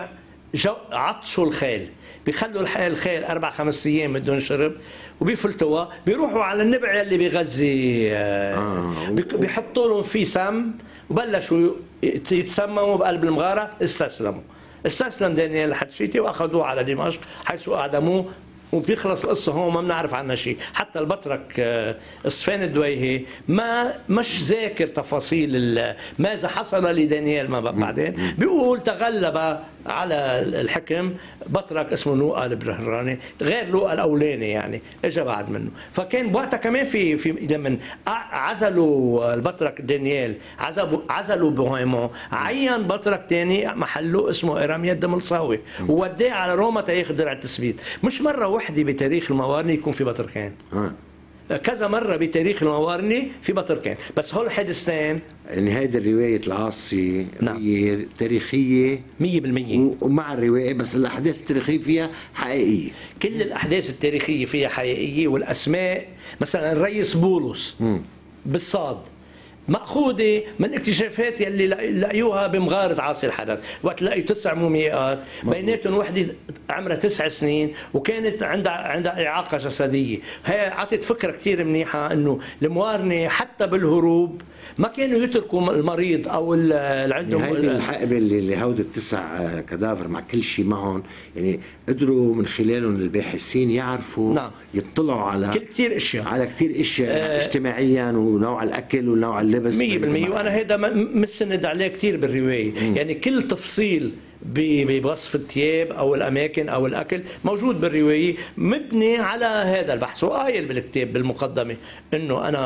عطشوا الخيل، بيخلوا الخيل 4-5 ايام بدون شرب وبيفلتوها، بيروحوا على النبع اللي بيغذي بيحطوا لهم فيه سم وبلشوا يتسمموا بقلب المغاره. استسلم دانيال الحتشيتي واخذوه على دمشق حيث اعدموه، وبيخلص القصه هون ما بنعرف عنها شيء. حتى البطرك اصفان الدويهي مش ذاكر تفاصيل ماذا حصل لدانيال ما بعدين، بيقول تغلب على الحكم بطرك اسمه لوقا البرهراني غير لوقا الاولاني، يعني اجى بعد منه. فكان وقتها كمان في لما عزلوا البطرك دانيال عزلوا بوهيمون، عين بطرك ثاني محله اسمه اراميا الدملصاوي ووداه على روما تاخذ درع التثبيت. مش مره وحده بتاريخ الموارني يكون في بطركين، كذا مرة بتاريخ الموارني في بطركين، بس هول الحادثتين. يعني هيدي الرواية العاصي نعم. هي تاريخية 100%، ومع الرواية بس الأحداث التاريخية فيها حقيقية. كل الأحداث التاريخية فيها حقيقية، والأسماء مثلا الرئيس بولس بالصاد مأخوذة من اكتشافات يلي لقيوها بمغارة عاصي الحدث، وقت لقيوا 9 مومياءات بيناتهم وحدة عمرها 9 سنين وكانت عندها إعاقة جسدية. هي عطت فكرة كتير منيحة انه الموارنة حتى بالهروب ما كانوا يتركوا المريض او اللي عندهم هيدي الحقبة اللي هودي ال9 كدافر مع كل شيء معهم، يعني قدروا من خلالهم الباحثين يعرفوا نعم. يطلعوا على كتير اشياء، على كتير اشياء اجتماعيا ونوع الاكل ونوع اللبس 100%. وانا هذا مستند عليه كتير بالروايه، يعني كل تفصيل بوصف الثياب او الاماكن او الاكل موجود بالروايه، مبني على هذا البحث. وقايل بالكتاب بالمقدمه انه انا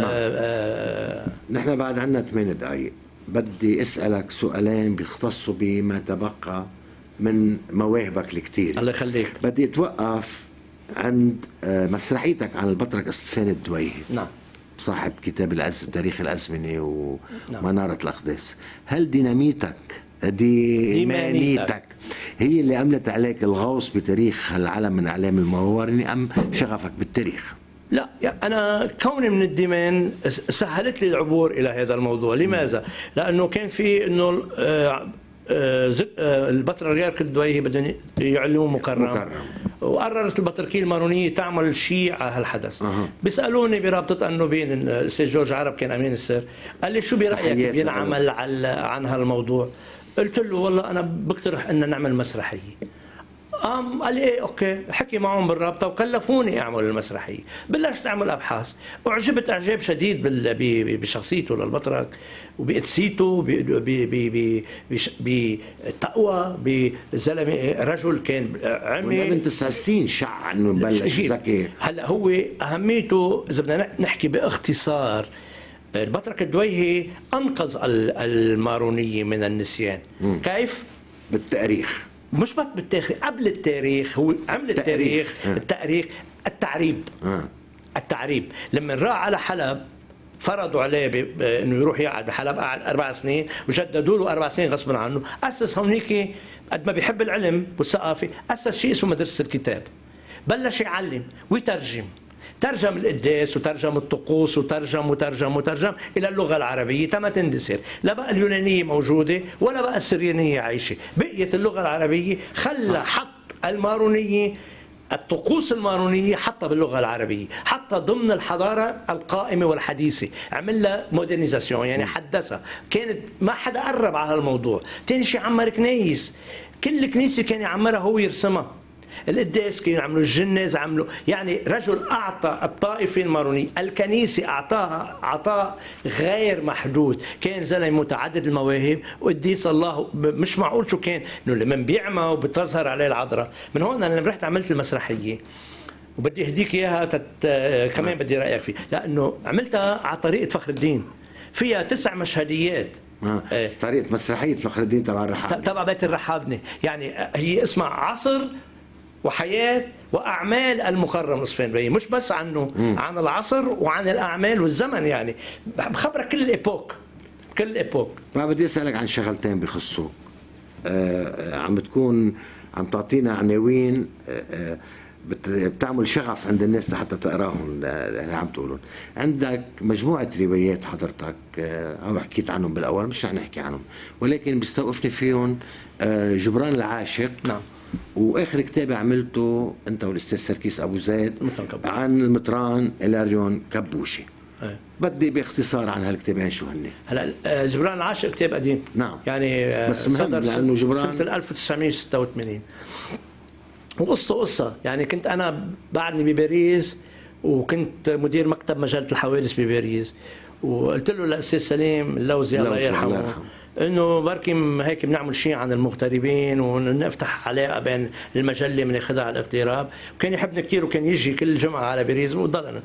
نحن بعد عندنا 8 دقائق، بدي اسالك سؤالين بيختصوا بما تبقى من مواهبك الكتير. الله يخليك. بدي اتوقف عند مسرحيتك عن البطرك اسفان الدويهي. نعم. صاحب كتاب تاريخ الازمنه ومناره الاقداس. هل ديمانيتك هي اللي عملت عليك الغوص بتاريخ العالم من اعلام الموارنه ام شغفك بالتاريخ؟ لا، أنا كوني من الديمان سهلت لي العبور إلى هذا الموضوع. لماذا؟ لأنه كان في إنه البطريرك الدويهي بدهم يعلنوا مكرم، وقررت البطركية المارونية تعمل شيء على هالحدث. بيسألوني برابطة النوبين، الأستاذ جورج عرب كان أمين السر، قال لي شو برأيك بينعمل عن هالموضوع؟ قلت له والله أنا بقترح أن نعمل مسرحية. قال لي ايه اوكي، حكي معهم بالرابطه وكلفوني اعمل المسرحيه. بلشت اعمل ابحاث، اعجبت اعجاب شديد بشخصيته للبطرك وبقدسيته، بتقوى، بزلمه رجل كان عمي من 9 سنين شع انه بلش ذكي. هلا هو اهميته اذا بدنا نحكي باختصار، البطرك الدويهي انقذ المارونيه من النسيان. كيف؟ بالتاريخ، مش بس بالتاريخ، قبل التاريخ هو عمل التاريخ التعريب. لما راح على حلب فرضوا عليه انه يروح يقعد بحلب، قعد 4 سنين وجددوا له 4 سنين غصبا عنه. اسس هونيك قد ما بيحب العلم والثقافه، اسس شيء اسمه مدرسه الكتاب، بلش يعلم ويترجم. ترجم القداس وترجم الطقوس وترجم إلى اللغة العربية تم تندثر. لا بقى اليونانية موجودة ولا بقى السريانية عايشة، بقيت اللغة العربية. حط المارونية، الطقوس المارونية حطها باللغة العربية، حطها ضمن الحضارة القائمة والحديثة، عمل لها مودرنيزاسيون، يعني حدثها. كانت ما حدا قرب على هالموضوع. تاني شيء عمر كنايس، كل كنيسة كان يعمرها هو يرسمها. القداس كانوا يعملوا الجناز، عملوا يعني رجل اعطى الطائفه المارونيه، الكنيسه اعطاها عطاء غير محدود. كان زلمه متعدد المواهب وقديس الله، مش معقول شو كان انه لما بيعمى وبتظهر عليه العذراء. من هون انا لما رحت عملت المسرحيه وبدي اهديك اياها كمان بدي رايك فيه، لانه عملتها على طريقه فخر الدين، فيها 9 مشهديات. طريقه مسرحيه فخر الدين تبع الرحابنه، تبع بيت الرحابنه، يعني هي اسمها عصر وحياة وأعمال المكرم اسفان الدويهي، مش بس عنه، عن العصر وعن الأعمال والزمن. يعني بخبرك كل الإيبوك. ما بدي أسألك عن شغلتين بخصوك. عم بتكون عم تعطينا عناوين بتعمل شغف عند الناس لحتى تقراهم اللي عم تقولون. عندك مجموعة روايات حضرتك، أو حكيت عنهم بالأول، مش رح نحكي عنهم، ولكن بيستوقفني فيهم جبران العاشق. نعم. واخر كتاب عملته انت والاستاذ سركيس ابو زيد عن المطران إلاريون كبوشي. بدي باختصار عن هالكتابين شو هن. هلا جبران العاشق كتاب قديم. نعم. يعني بس مهم لانه جبران سنه 1986. قصة يعني كنت انا بعدني بباريس، وكنت مدير مكتب مجله الحوادث بباريس، وقلت له للاستاذ سليم اللوزي الله يرحمه انه بركي هيك بنعمل شيء عن المغتربين ونفتح علاقه بين المجله بناخذها على الاغتراب. وكان يحبني كثير وكان يجي كل جمعه على باريس وضلنا.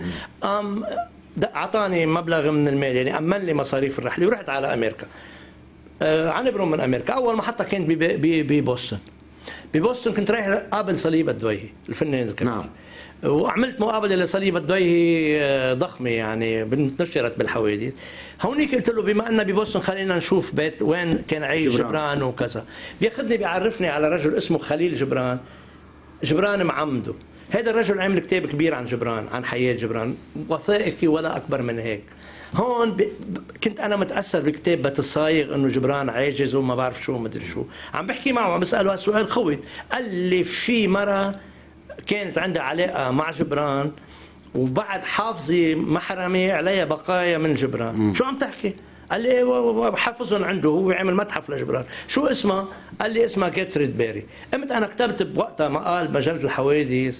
اعطاني مبلغ من المال، يعني امن لي مصاريف الرحله ورحت على امريكا. عنبر من امريكا، اول محطه كانت ببوسطن. ببوسطن كنت رايح قابل صليب الدويهي الفنان الكبير. نعم. وعملت مقابله لصليب الدويهي ضخمه يعني نشرت بالحوادث. هونيك قلت له بما ان ببوسطن خلينا نشوف بيت وين كان عايش جبران وكذا. بياخذني بيعرفني على رجل اسمه خليل جبران معمده. هذا الرجل عمل كتاب كبير عن جبران، عن حياه جبران، وثائقي ولا اكبر من هيك. هون كنت انا متاثر بكتاب بيت الصايغ انه جبران عاجز وما بعرف شو وما ادري شو. عم بحكي معه عم بساله هالسؤال خوت، قال لي في مره كانت عندها علاقه مع جبران وبعد حافظه محرمه عليها بقايا من جبران. شو عم تحكي؟ قال لي حافظهم عنده، هو عمل متحف لجبران. شو اسمها؟ قال لي اسمها كاتريد بيري. قمت انا كتبت بوقتها مقال مجله الحوادث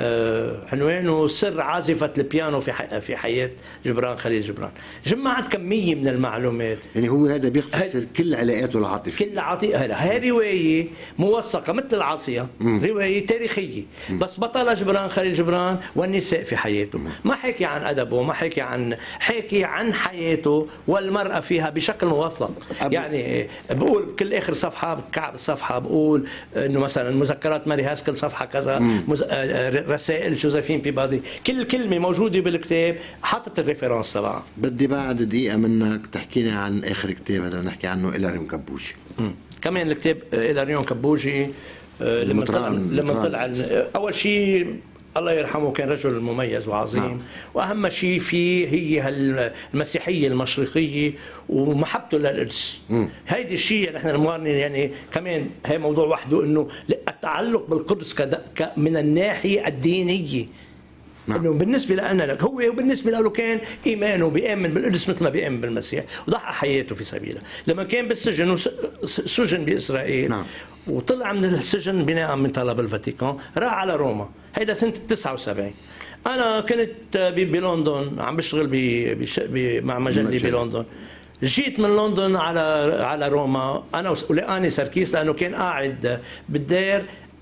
عنوانه سر عازفة البيانو في حياة خليل جبران. جمعت كمية من المعلومات. يعني هو هذا بيختصر كل علاقاته العاطفية. كل هاي رواية موثقة مثل العاصية، رواية تاريخية، بس بطل خليل جبران والنساء في حياته. ما حكي عن أدبه، ما حكي عن حياته والمرأة فيها بشكل موثق. يعني بقول بكل آخر صفحة بكعب الصفحة بقول إنه مثلا مذكرات ماري هاسكل صفحة كذا، رسائل جوزيفين بيبادي، كل كلمة موجودة بالكتاب حطت الريفرنس تبعها. بدي بعد دقيقة منك تحكينا عن آخر كتاب هذا نحكي عنه إلاريون كبوشي. كمان الكتاب إلاريون كبوشي لما طلع أول شيء الله يرحمه كان رجل مميز وعظيم. نعم. واهم شيء فيه هي المسيحيه المشرقيه ومحبته للقدس. هيدي الشيء نحن المقارنه يعني كمان هي موضوع وحده، انه التعلق بالقدس من الناحيه الدينيه. نعم. انه بالنسبه لنا هو وبالنسبه له كان ايمانه بيامن بالقدس مثل ما بيامن بالمسيح، وضحى حياته في سبيله. لما كان بالسجن سجن باسرائيل. نعم. وطلع من السجن بناء من طلب الفاتيكان، راح على روما. هيدا سنه 79. انا كنت بلندن عم بشتغل مع مجله بلندن. جيت من لندن على روما انا ولقاني سركيس، لانه كان قاعد بالدير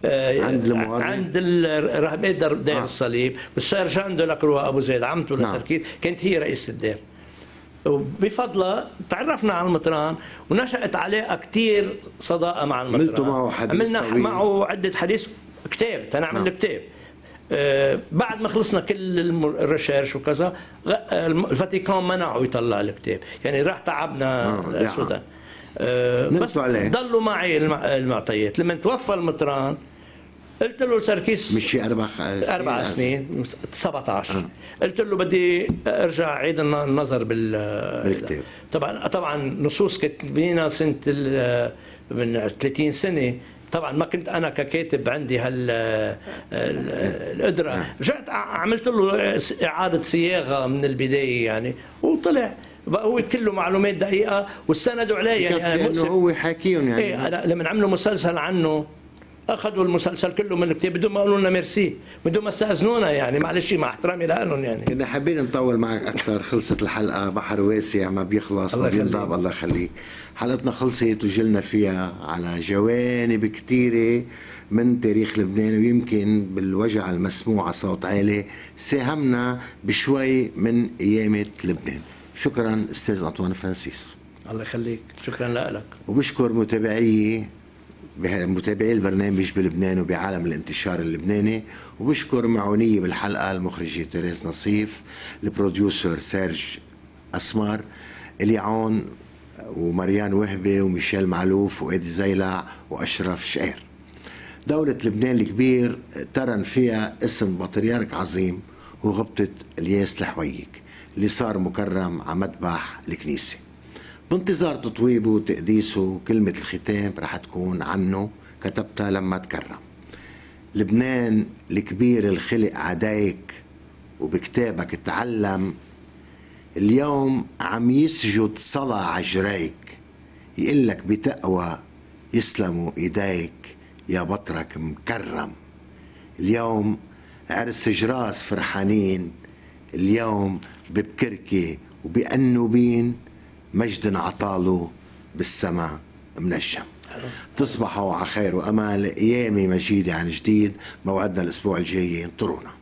عند الراهبات دير الصليب، والسيرجان دولاكروا ابو زيد عمته لسركيس كانت هي رئيسه الدير. وبفضلها تعرفنا على المطران ونشأت علاقه كثير صداقه مع المطران. عملتوا معه حديث؟ عملنا معه عده حديث، كتاب تنعمل الكتاب. بعد ما خلصنا كل الريشيرش وكذا الفاتيكان منعوا يطلع الكتاب، يعني راح تعبنا السودان. بس ضلوا معي المعطيات. لما توفى المطران قلت له سركيس، مش 4 سنين 17. قلت له بدي ارجع اعيد النظر بالكتاب. طبعا نصوص كتبينا سنه من 30 سنه. طبعا ما كنت انا ككاتب عندي القدره. رجعت عملت له اعاده صياغه من البدايه يعني، وطلع هو كله معلومات دقيقه واستندوا عليه. يعني انه هو حاكيهم يعني. ايه لما عملوا مسلسل عنه اخذوا المسلسل كله من الكتاب بدون ما قالوا لنا ميرسي، بدون ما استاذنونا يعني. معلش مع احترامي لهم يعني. كنا حابين نطول معك اكثر. خلصت الحلقه، بحر واسع ما بيخلص ما بينضاب. الله يخليك. حلقتنا خلصت وجلنا فيها على جوانب كثيره من تاريخ لبنان، ويمكن بالوجع المسموع على صوت عالي ساهمنا بشوي من قيامه لبنان. شكرا استاذ انطوان فرانسيس. الله يخليك. شكرا لك. وبشكر متابعي البرنامج بلبنان وبعالم الانتشار اللبناني، وبشكر معونية بالحلقة المخرجة تيريز نصيف، البروديوسر سيرج أسمر، اليعون ومريان وهبي وميشيل معلوف وإيدي زيلع وأشرف شقير. دولة لبنان الكبير ترن فيها اسم بطريرك عظيم وغبطة الياس الحويك اللي صار مكرم على مذبح الكنيسة. بانتظار تطويبه وتقديسه. كلمة الختام رح تكون عنه، كتبتها لما تكرم. لبنان الكبير الخلق عدايك وبكتابك تعلم، اليوم عم يسجد صلاة عجريك، يقلك بتقوى يسلموا ايديك يا بطرك مكرم. اليوم عرس جراس فرحانين، اليوم ببكركي وبأنوبين، مجد عطاله بالسما منجم. تصبحوا على خير وأمل. أيامي مجيدة عن جديد، موعدنا الأسبوع الجاي، انطرونا.